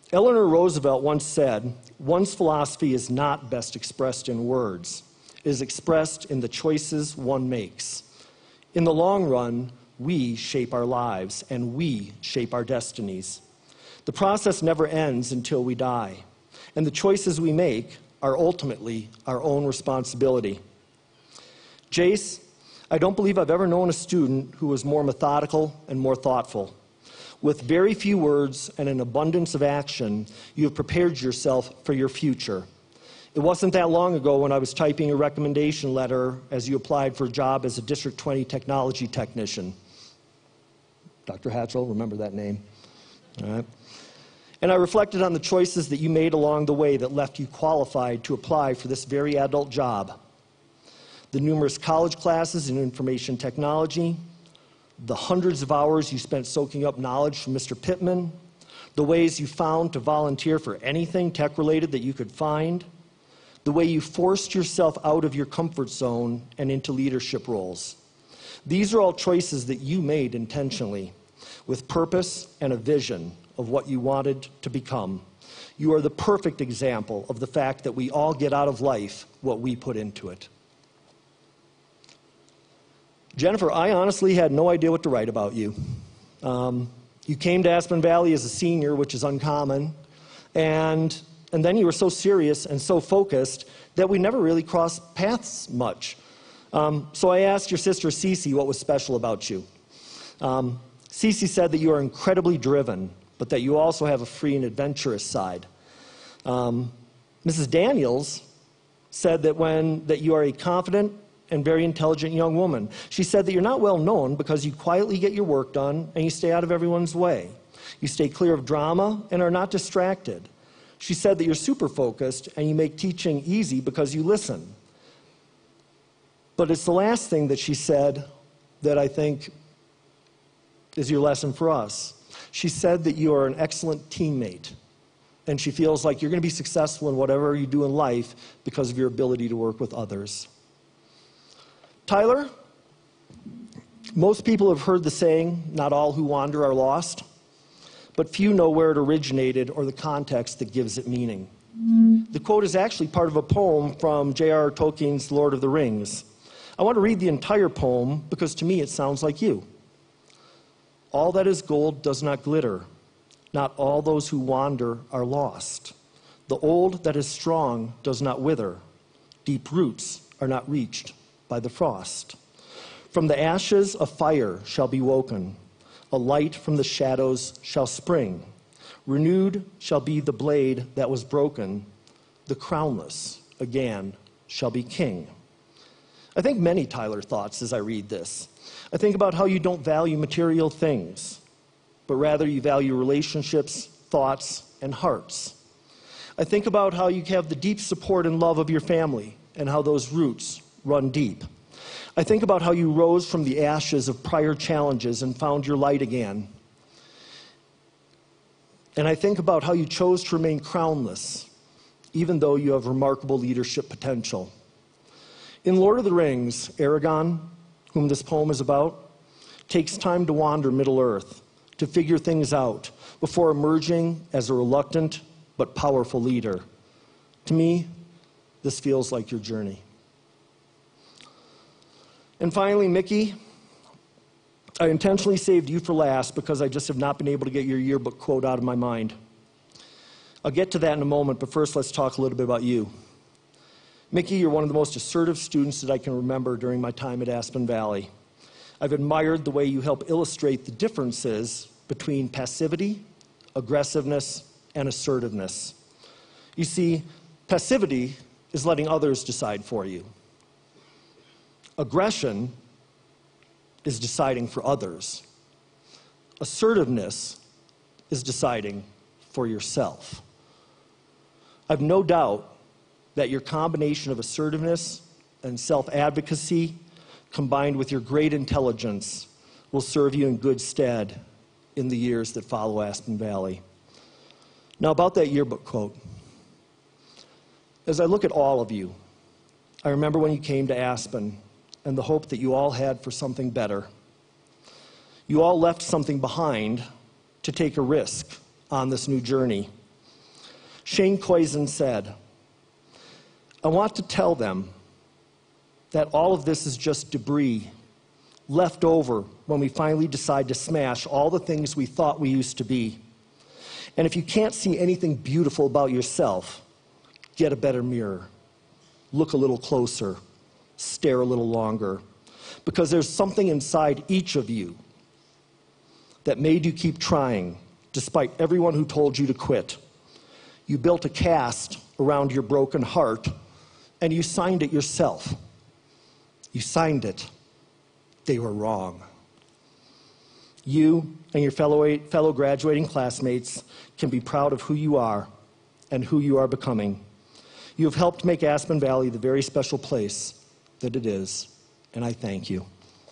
Eleanor Roosevelt once said, "One's philosophy is not best expressed in words. It is expressed in the choices one makes. In the long run, we shape our lives and we shape our destinies. The process never ends until we die, and the choices we make are ultimately our own responsibility." Jace, I don't believe I've ever known a student who was more methodical and more thoughtful. With very few words and an abundance of action, you have prepared yourself for your future. It wasn't that long ago when I was typing a recommendation letter as you applied for a job as a District 20 technology technician. Dr. Hatchell, remember that name? All right. And I reflected on the choices that you made along the way that left you qualified to apply for this very adult job. The numerous college classes in information technology, the hundreds of hours you spent soaking up knowledge from Mr. Pittman, the ways you found to volunteer for anything tech-related that you could find, the way you forced yourself out of your comfort zone and into leadership roles. These are all choices that you made intentionally, with purpose and a vision of what you wanted to become. You are the perfect example of the fact that we all get out of life what we put into it. Jennifer, I honestly had no idea what to write about you. You came to Aspen Valley as a senior, which is uncommon, and then you were so serious and so focused that we never really crossed paths much. So I asked your sister Cece what was special about you. Cece said that you are incredibly driven, but that you also have a free and adventurous side. Mrs. Daniels said that you are a confident and very intelligent young woman. She said that you're not well known because you quietly get your work done and you stay out of everyone's way. You stay clear of drama and are not distracted. She said that you're super focused and you make teaching easy because you listen. But it's the last thing that she said that I think is your lesson for us. She said that you are an excellent teammate, and she feels like you're going to be successful in whatever you do in life because of your ability to work with others. Tyler, most people have heard the saying, "Not all who wander are lost," but few know where it originated or the context that gives it meaning. The quote is actually part of a poem from J.R.R. Tolkien's Lord of the Rings. I want to read the entire poem because to me it sounds like you. "All that is gold does not glitter. Not all those who wander are lost. The old that is strong does not wither. Deep roots are not reached by the frost. From the ashes a fire shall be woken. A light from the shadows shall spring. Renewed shall be the blade that was broken. The crownless again shall be king." I think many Tyler thoughts as I read this. I think about how you don't value material things, but rather you value relationships, thoughts, and hearts. I think about how you have the deep support and love of your family and how those roots run deep. I think about how you rose from the ashes of prior challenges and found your light again. And I think about how you chose to remain crownless, even though you have remarkable leadership potential. In Lord of the Rings, Aragorn, whom this poem is about, takes time to wander Middle-earth, to figure things out, before emerging as a reluctant but powerful leader. To me, this feels like your journey. And finally, Mickey, I intentionally saved you for last because I just have not been able to get your yearbook quote out of my mind. I'll get to that in a moment, but first let's talk a little bit about you. Mickey, you're one of the most assertive students that I can remember during my time at Aspen Valley. I've admired the way you help illustrate the differences between passivity, aggressiveness, and assertiveness. You see, passivity is letting others decide for you. Aggression is deciding for others. Assertiveness is deciding for yourself. I've no doubt that your combination of assertiveness and self-advocacy, combined with your great intelligence, will serve you in good stead in the years that follow Aspen Valley. Now, about that yearbook quote. As I look at all of you, I remember when you came to Aspen and the hope that you all had for something better. You all left something behind to take a risk on this new journey. Shane Koizen said, "I want to tell them that all of this is just debris left over when we finally decide to smash all the things we thought we used to be. And if you can't see anything beautiful about yourself, get a better mirror. Look a little closer. Stare a little longer. Because there's something inside each of you that made you keep trying, despite everyone who told you to quit. You built a cast around your broken heart, and you signed it yourself. You signed it. They were wrong. You and your fellow graduating classmates can be proud of who you are and who you are becoming. You have helped make Aspen Valley the very special place that it is, and I thank you."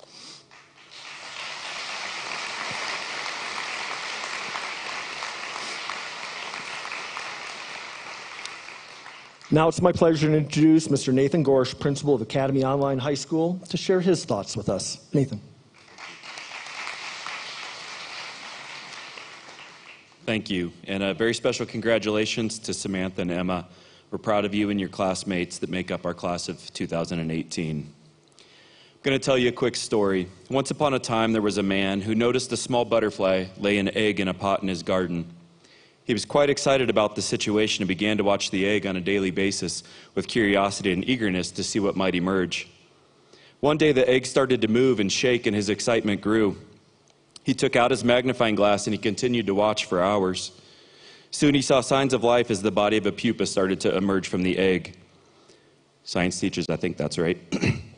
Now it's my pleasure to introduce Mr. Nathan Gorsch, principal of Academy Online High School, to share his thoughts with us. Nathan. Thank you, and a very special congratulations to Samantha and Emma. We're proud of you and your classmates that make up our class of 2018. I'm going to tell you a quick story. Once upon a time, there was a man who noticed a small butterfly lay an egg in a pot in his garden. He was quite excited about the situation and began to watch the egg on a daily basis with curiosity and eagerness to see what might emerge. One day, the egg started to move and shake, and his excitement grew. He took out his magnifying glass and he continued to watch for hours. Soon he saw signs of life as the body of a pupa started to emerge from the egg. Science teachers, I think that's right.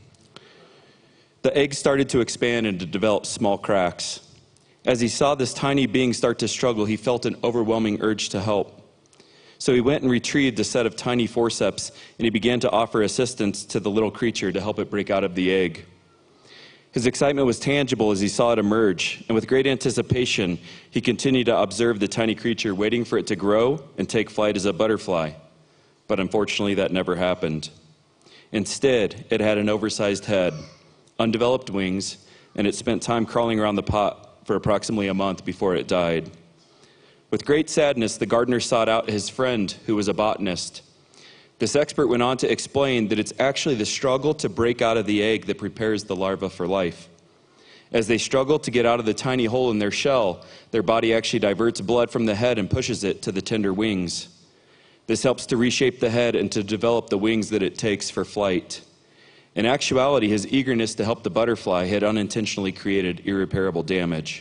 The egg started to expand and to develop small cracks. As he saw this tiny being start to struggle, he felt an overwhelming urge to help. So he went and retrieved a set of tiny forceps, and he began to offer assistance to the little creature to help it break out of the egg. His excitement was tangible as he saw it emerge, and with great anticipation, he continued to observe the tiny creature, waiting for it to grow and take flight as a butterfly. But unfortunately, that never happened. Instead, it had an oversized head, undeveloped wings, and it spent time crawling around the pot for approximately a month before it died. With great sadness, the gardener sought out his friend, who was a botanist. This expert went on to explain that it's actually the struggle to break out of the egg that prepares the larva for life. As they struggle to get out of the tiny hole in their shell, their body actually diverts blood from the head and pushes it to the tender wings. This helps to reshape the head and to develop the wings that it takes for flight. In actuality, his eagerness to help the butterfly had unintentionally created irreparable damage.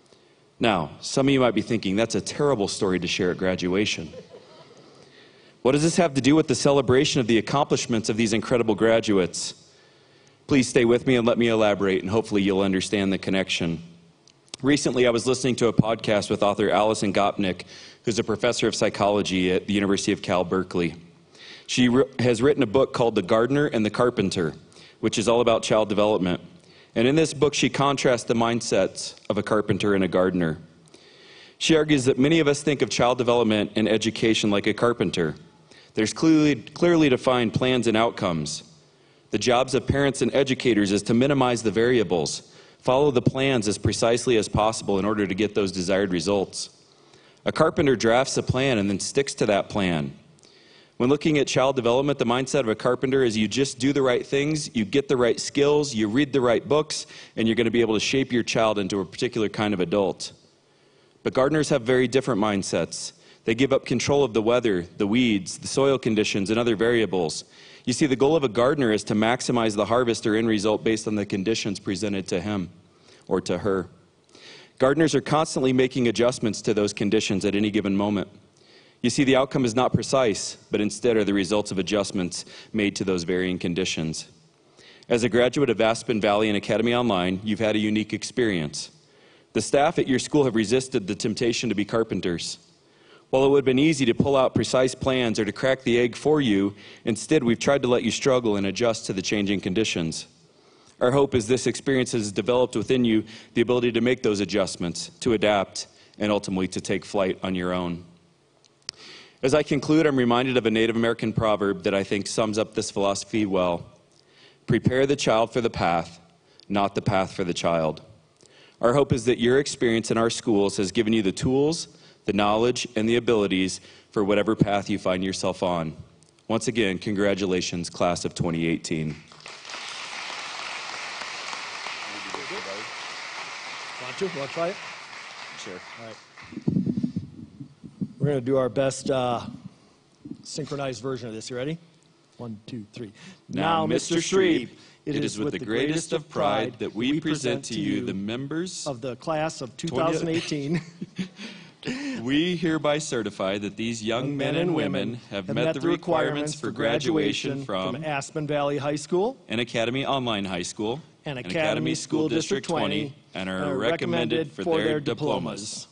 Now, some of you might be thinking, that's a terrible story to share at graduation. What does this have to do with the celebration of the accomplishments of these incredible graduates? Please stay with me and let me elaborate, and hopefully you'll understand the connection. Recently, I was listening to a podcast with author Alison Gopnik, who's a professor of psychology at the University of Cal Berkeley. She has written a book called The Gardener and the Carpenter, which is all about child development. And in this book, she contrasts the mindsets of a carpenter and a gardener. She argues that many of us think of child development and education like a carpenter. There's clearly defined plans and outcomes. The jobs of parents and educators is to minimize the variables, follow the plans as precisely as possible in order to get those desired results. A carpenter drafts a plan and then sticks to that plan. When looking at child development, the mindset of a carpenter is you just do the right things, you get the right skills, you read the right books, and you're going to be able to shape your child into a particular kind of adult. But gardeners have very different mindsets. They give up control of the weather, the weeds, the soil conditions, and other variables. You see, the goal of a gardener is to maximize the harvest or end result based on the conditions presented to him or to her. Gardeners are constantly making adjustments to those conditions at any given moment. You see, the outcome is not precise, but instead are the results of adjustments made to those varying conditions. As a graduate of Aspen Valley and Academy Online, you've had a unique experience. The staff at your school have resisted the temptation to be carpenters. While it would have been easy to pull out precise plans or to crack the egg for you, instead we've tried to let you struggle and adjust to the changing conditions. Our hope is this experience has developed within you the ability to make those adjustments, to adapt, and ultimately to take flight on your own. As I conclude, I'm reminded of a Native American proverb that I think sums up this philosophy well. Prepare the child for the path, not the path for the child. Our hope is that your experience in our schools has given you the tools, the knowledge, and the abilities for whatever path you find yourself on. Once again, congratulations, class of 2018. Want to try it? Sure. All right. We're going to do our best synchronized version of this. You ready? 1, 2, 3. Now, Mr. Streep, it is with the greatest of pride that we present to you the members of the class of 2018. We hereby certify that these young men and women have met the requirements for graduation from Aspen Valley High School and Academy Online High School and Academy School District 20 and are recommended for their diplomas.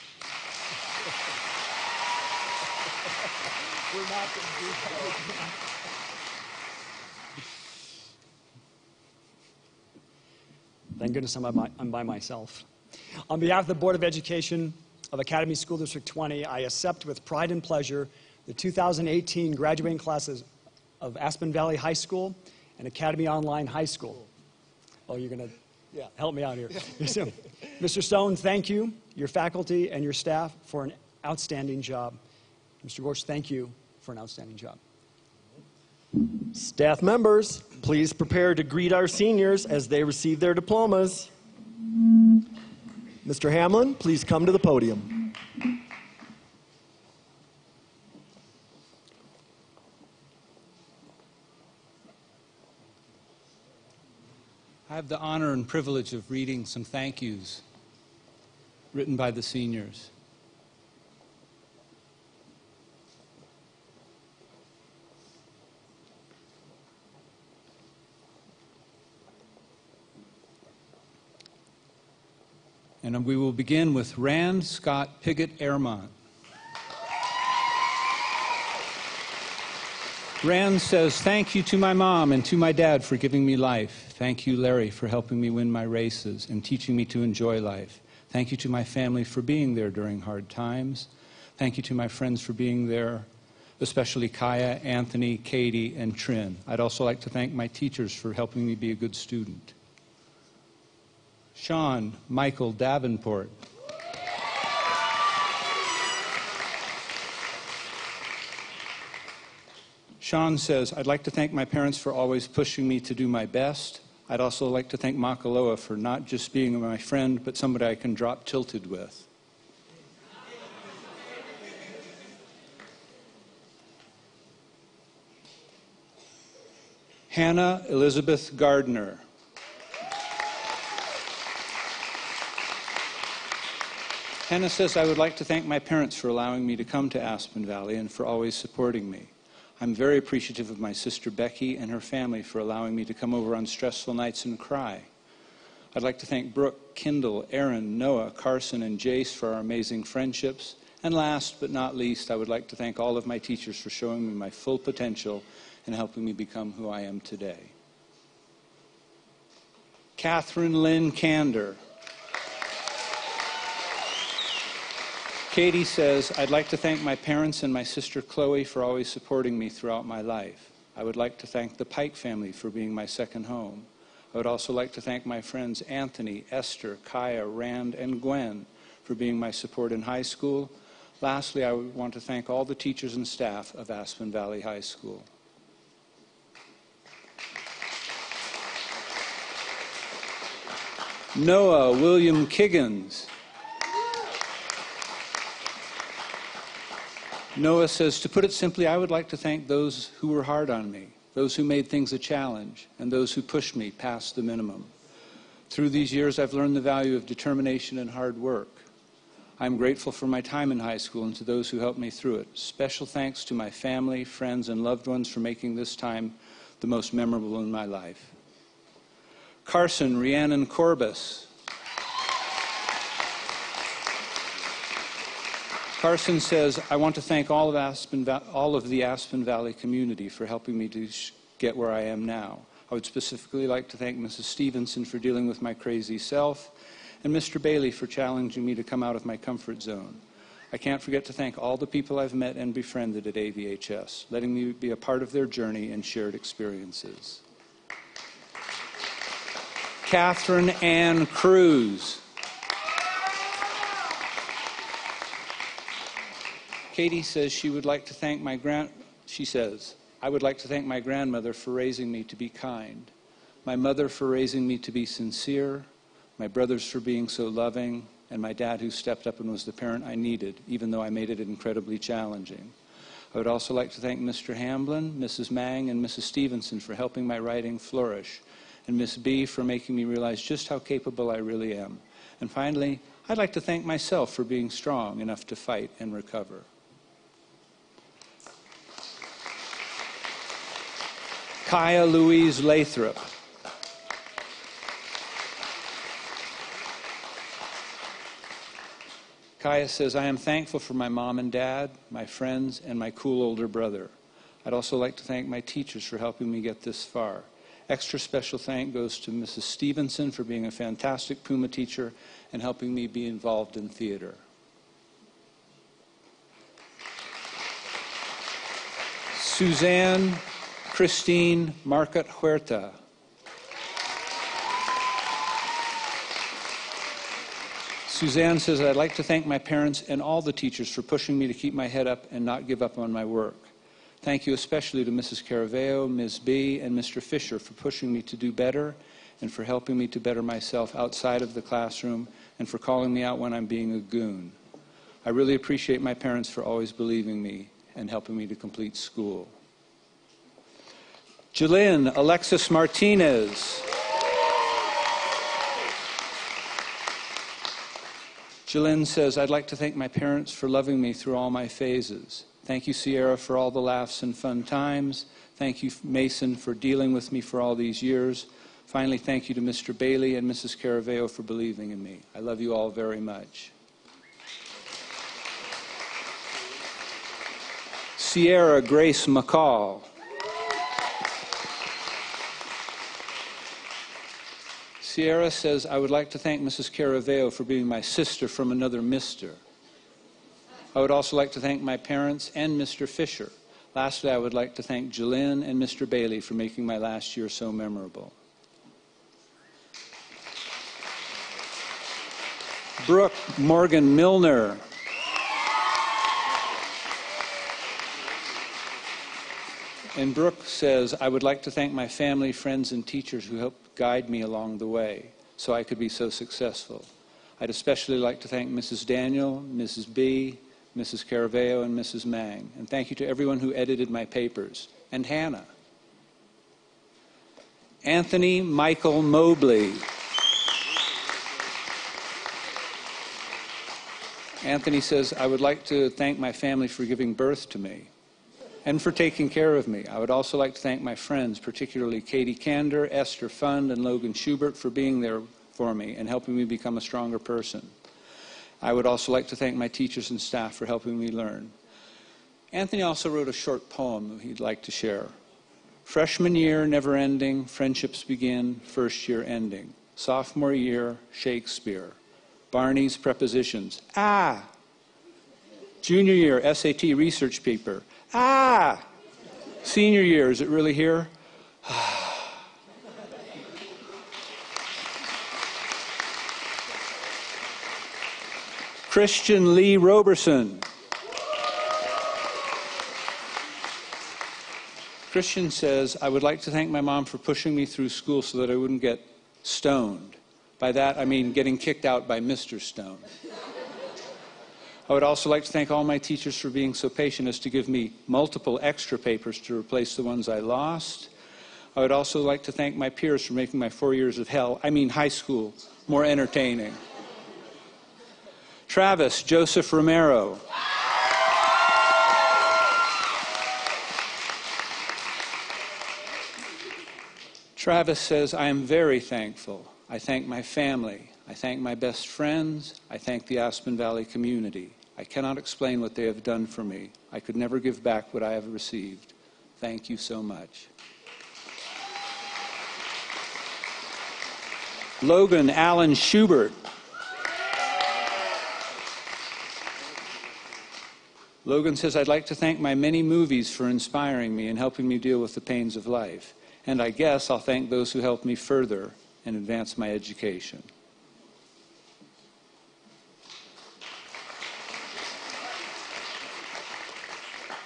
Thank goodness I'm by myself. On behalf of the Board of Education of Academy School District 20, I accept with pride and pleasure the 2018 graduating classes of Aspen Valley High School and Academy Online High School. Oh, you're going to help me out here. Mr. Stone, thank you, your faculty, and your staff for an outstanding job. Mr. Gorsh, thank you for an outstanding job. Staff members, please prepare to greet our seniors as they receive their diplomas. Mr. Hamlin, please come to the podium. I have the honor and privilege of reading some thank yous written by the seniors. And we will begin with Rand Scott Piggott Airmont. Rand says, thank you to my mom and to my dad for giving me life. Thank you, Larry, for helping me win my races and teaching me to enjoy life. Thank you to my family for being there during hard times. Thank you to my friends for being there, especially Kaya, Anthony, Katie, and Trin. I'd also like to thank my teachers for helping me be a good student. Sean Michael Davenport. Sean says, I'd like to thank my parents for always pushing me to do my best. I'd also like to thank Makaloa for not just being my friend, but somebody I can drop tilted with. Hannah Elizabeth Gardner. Hannah says, I would like to thank my parents for allowing me to come to Aspen Valley and for always supporting me. I'm very appreciative of my sister Becky and her family for allowing me to come over on stressful nights and cry. I'd like to thank Brooke, Kendall, Aaron, Noah, Carson, and Jace for our amazing friendships. And last but not least, I would like to thank all of my teachers for showing me my full potential and helping me become who I am today. Catherine Lynn Kander. Katie says, I'd like to thank my parents and my sister Chloe for always supporting me throughout my life. I would like to thank the Pike family for being my second home. I would also like to thank my friends Anthony, Esther, Kaya, Rand, and Gwen for being my support in high school. Lastly, I would want to thank all the teachers and staff of Aspen Valley High School. Noah William Kiggins. Noah says, to put it simply, I would like to thank those who were hard on me, those who made things a challenge, and those who pushed me past the minimum. Through these years, I've learned the value of determination and hard work. I'm grateful for my time in high school and to those who helped me through it. Special thanks to my family, friends, and loved ones for making this time the most memorable in my life. Carson Rhiannon Corbus. Carson says, I want to thank all of the Aspen Valley community for helping me to get where I am now. I would specifically like to thank Mrs. Stevenson for dealing with my crazy self, and Mr. Bailey for challenging me to come out of my comfort zone. I can't forget to thank all the people I've met and befriended at AVHS, letting me be a part of their journey and shared experiences. Catherine Ann Cruz. Katie says she would like to thank she says, I would like to thank my grandmother for raising me to be kind, my mother for raising me to be sincere, my brothers for being so loving, and my dad who stepped up and was the parent I needed, even though I made it incredibly challenging. I would also like to thank Mr. Hamblin, Mrs. Mang, and Mrs. Stevenson for helping my writing flourish, and Miss B for making me realize just how capable I really am. And finally, I'd like to thank myself for being strong enough to fight and recover. Kaya Louise Lathrop. Kaya says, I am thankful for my mom and dad, my friends, and my cool older brother. I'd also like to thank my teachers for helping me get this far. Extra special thank goes to Mrs. Stevenson for being a fantastic Puma teacher and helping me be involved in theater. Suzanne Christine Market Huerta. Suzanne says, I'd like to thank my parents and all the teachers for pushing me to keep my head up and not give up on my work. Thank you especially to Mrs. Caraveo, Ms. B, and Mr. Fisher for pushing me to do better and for helping me to better myself outside of the classroom and for calling me out when I'm being a goon. I really appreciate my parents for always believing me and helping me to complete school. Jillian Alexis Martinez. Jillian says, I'd like to thank my parents for loving me through all my phases. Thank you, Sierra, for all the laughs and fun times. Thank you, Mason, for dealing with me for all these years. Finally, thank you to Mr. Bailey and Mrs. Caraveo for believing in me. I love you all very much. Sierra Grace McCall. Sierra says, I would like to thank Mrs. Caraveo for being my sister from another mister. I would also like to thank my parents and Mr. Fisher. Lastly, I would like to thank Jillian and Mr. Bailey for making my last year so memorable. Brooke Morgan Milner. And Brooke says, I would like to thank my family, friends, and teachers who helped guide me along the way so I could be so successful. I'd especially like to thank Mrs. Daniel, Mrs. B, Mrs. Caraveo, and Mrs. Mang. And thank you to everyone who edited my papers. And Hannah. Anthony Michael Mobley. Anthony says, I would like to thank my family for giving birth to me and for taking care of me. I would also like to thank my friends, particularly Katie Kander, Esther Fund, and Logan Schubert for being there for me and helping me become a stronger person. I would also like to thank my teachers and staff for helping me learn. Anthony also wrote a short poem that he'd like to share. Freshman year, never ending, friendships begin, first year ending. Sophomore year, Shakespeare. Barney's prepositions. Ah! Junior year, SAT research paper. Ah! Senior year, is it really here? Christian Lee Roberson. Christian says, I would like to thank my mom for pushing me through school so that I wouldn't get stoned. By that, I mean getting kicked out by Mr. Stone. I would also like to thank all my teachers for being so patient as to give me multiple extra papers to replace the ones I lost. I would also like to thank my peers for making my 4 years of high school, more entertaining. Travis Joseph Romero. Travis says, I am very thankful. I thank my family. I thank my best friends. I thank the Aspen Valley community. I cannot explain what they have done for me. I could never give back what I have received. Thank you so much. Logan Allen Schubert. Logan says, I'd like to thank my many movies for inspiring me and helping me deal with the pains of life. And I guess I'll thank those who helped me further and advance my education.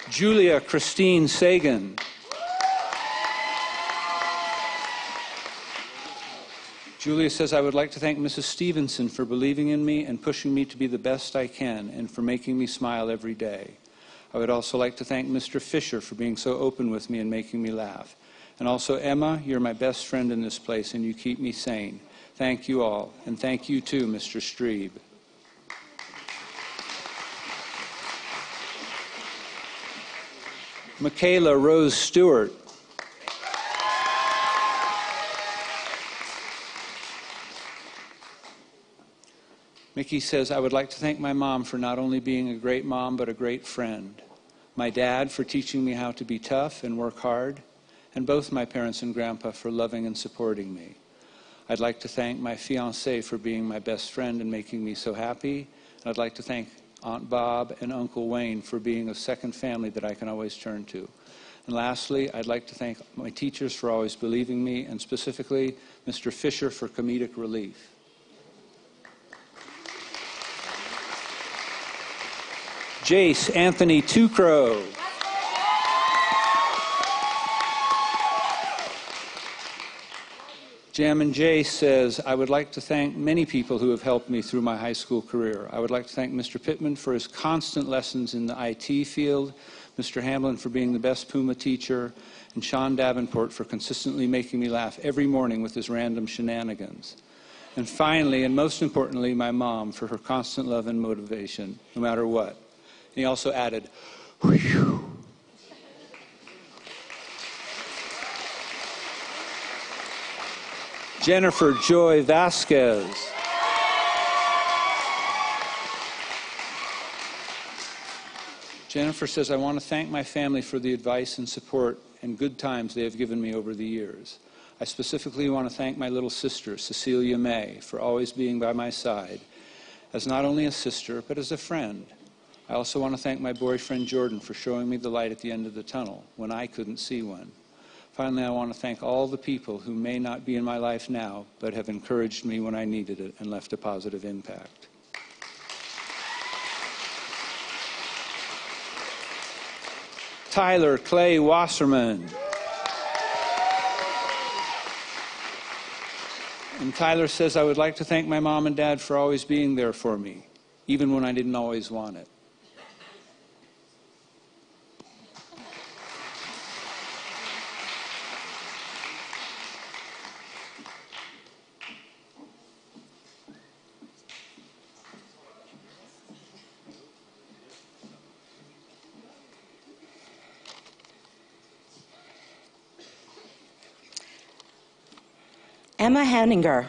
Julia Christine Sagan. Julia says, I would like to thank Mrs. Stevenson for believing in me and pushing me to be the best I can and for making me smile every day. I would also like to thank Mr. Fisher for being so open with me and making me laugh. And also, Emma, you're my best friend in this place and you keep me sane. Thank you all. And thank you too, Mr. Strebe. Michaela Rose Stewart. Mickey says, I would like to thank my mom for not only being a great mom, but a great friend. My dad for teaching me how to be tough and work hard, and both my parents and grandpa for loving and supporting me. I'd like to thank my fiancé for being my best friend and making me so happy. And I'd like to thank Aunt Bob and Uncle Wayne for being a second family that I can always turn to. And lastly, I'd like to thank my teachers for always believing me, and specifically Mr. Fisher for comedic relief. Jace Anthony Tucrow. Jammin' Jace says, I would like to thank many people who have helped me through my high school career. I would like to thank Mr. Pittman for his constant lessons in the IT field, Mr. Hamlin for being the best Puma teacher, and Sean Davenport for consistently making me laugh every morning with his random shenanigans. And finally, and most importantly, my mom for her constant love and motivation, no matter what. And he also added, whew. Jennifer Joy Vasquez. Jennifer says, I want to thank my family for the advice and support and good times they have given me over the years. I specifically want to thank my little sister, Cecilia May, for always being by my side, as not only a sister, but as a friend. I also want to thank my boyfriend, Jordan, for showing me the light at the end of the tunnel when I couldn't see one. Finally, I want to thank all the people who may not be in my life now, but have encouraged me when I needed it and left a positive impact. Tyler Clay Wasserman. And Tyler says, I would like to thank my mom and dad for always being there for me, even when I didn't always want it. Emma Henninger.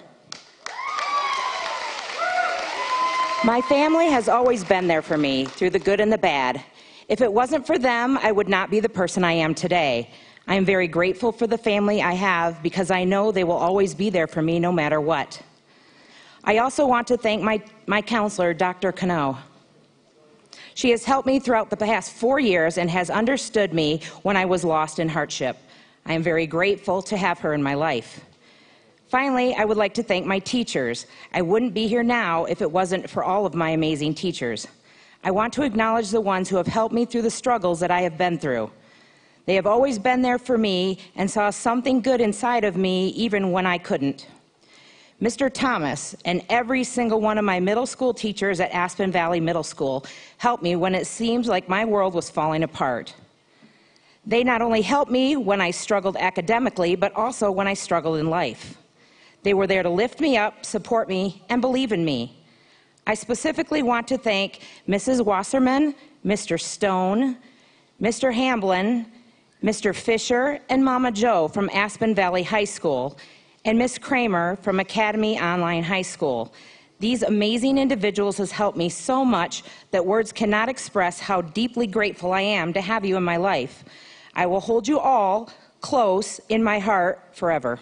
My family has always been there for me through the good and the bad. If it wasn't for them, I would not be the person I am today. I am very grateful for the family I have because I know they will always be there for me no matter what. I also want to thank my counselor, Dr. Cano. She has helped me throughout the past 4 years and has understood me when I was lost in hardship. I am very grateful to have her in my life. Finally, I would like to thank my teachers. I wouldn't be here now if it wasn't for all of my amazing teachers. I want to acknowledge the ones who have helped me through the struggles that I have been through. They have always been there for me and saw something good inside of me even when I couldn't. Mr. Thomas and every single one of my middle school teachers at Aspen Valley Middle School helped me when it seemed like my world was falling apart. They not only helped me when I struggled academically, but also when I struggled in life. They were there to lift me up, support me, and believe in me. I specifically want to thank Mrs. Wasserman, Mr. Stone, Mr. Hamblin, Mr. Fisher, and Mama Joe from Aspen Valley High School, and Miss Kramer from Academy Online High School. These amazing individuals has helped me so much that words cannot express how deeply grateful I am to have you in my life. I will hold you all close in my heart forever.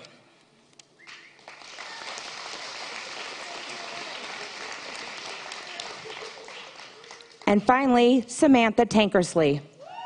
And finally, Samantha Tankersley.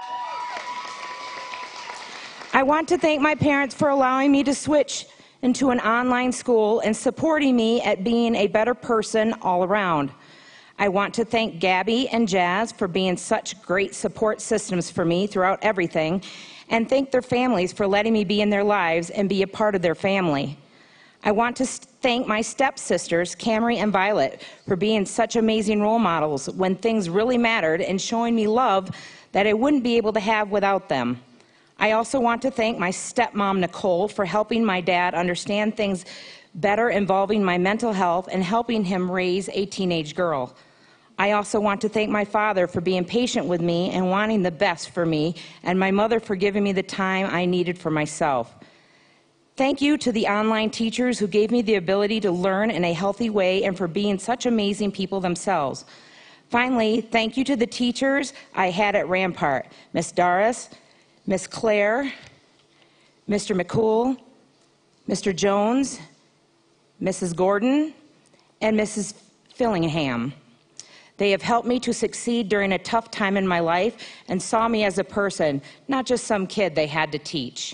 I want to thank my parents for allowing me to switch into an online school and supporting me at being a better person all around. I want to thank Gabby and Jazz for being such great support systems for me throughout everything, and thank their families for letting me be in their lives and be a part of their family. I want to thank my stepsisters, Camry and Violet, for being such amazing role models when things really mattered and showing me love that I wouldn't be able to have without them. I also want to thank my stepmom, Nicole, for helping my dad understand things better involving my mental health and helping him raise a teenage girl. I also want to thank my father for being patient with me and wanting the best for me, and my mother for giving me the time I needed for myself. Thank you to the online teachers who gave me the ability to learn in a healthy way and for being such amazing people themselves. Finally, thank you to the teachers I had at Rampart, Miss Doris, Miss Claire, Mr. McCool, Mr. Jones, Mrs. Gordon, and Mrs. Fillingham. They have helped me to succeed during a tough time in my life and saw me as a person, not just some kid they had to teach.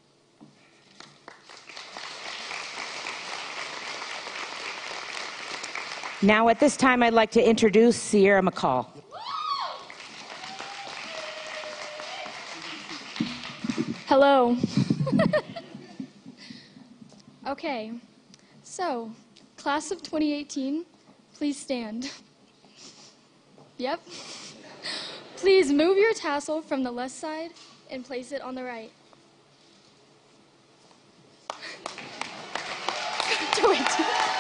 Now, at this time, I'd like to introduce Sierra McCall. Hello. Okay, so, class of 2018, please stand. Yep. Please move your tassel from the left side and place it on the right. Do it.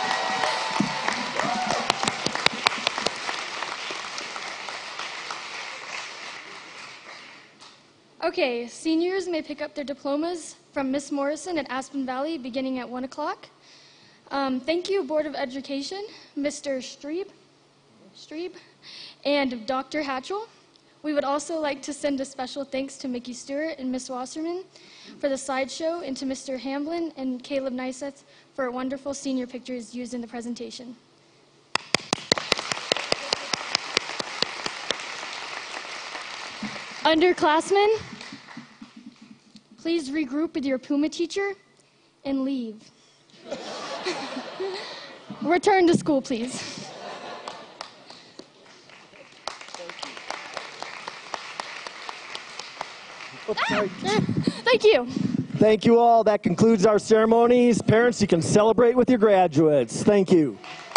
Okay, seniors may pick up their diplomas from Miss Morrison at Aspen Valley beginning at 1 o'clock. Thank you, Board of Education, Mr. Streeb, and Dr. Hatchell. We would also like to send a special thanks to Mickey Stewart and Miss Wasserman for the slideshow, and to Mr. Hamblin and Caleb Neiseth for wonderful senior pictures used in the presentation. Underclassmen, please regroup with your Puma teacher and leave. Return to school, please. Thank you. Thank you all. That concludes our ceremonies. Parents, you can celebrate with your graduates. Thank you.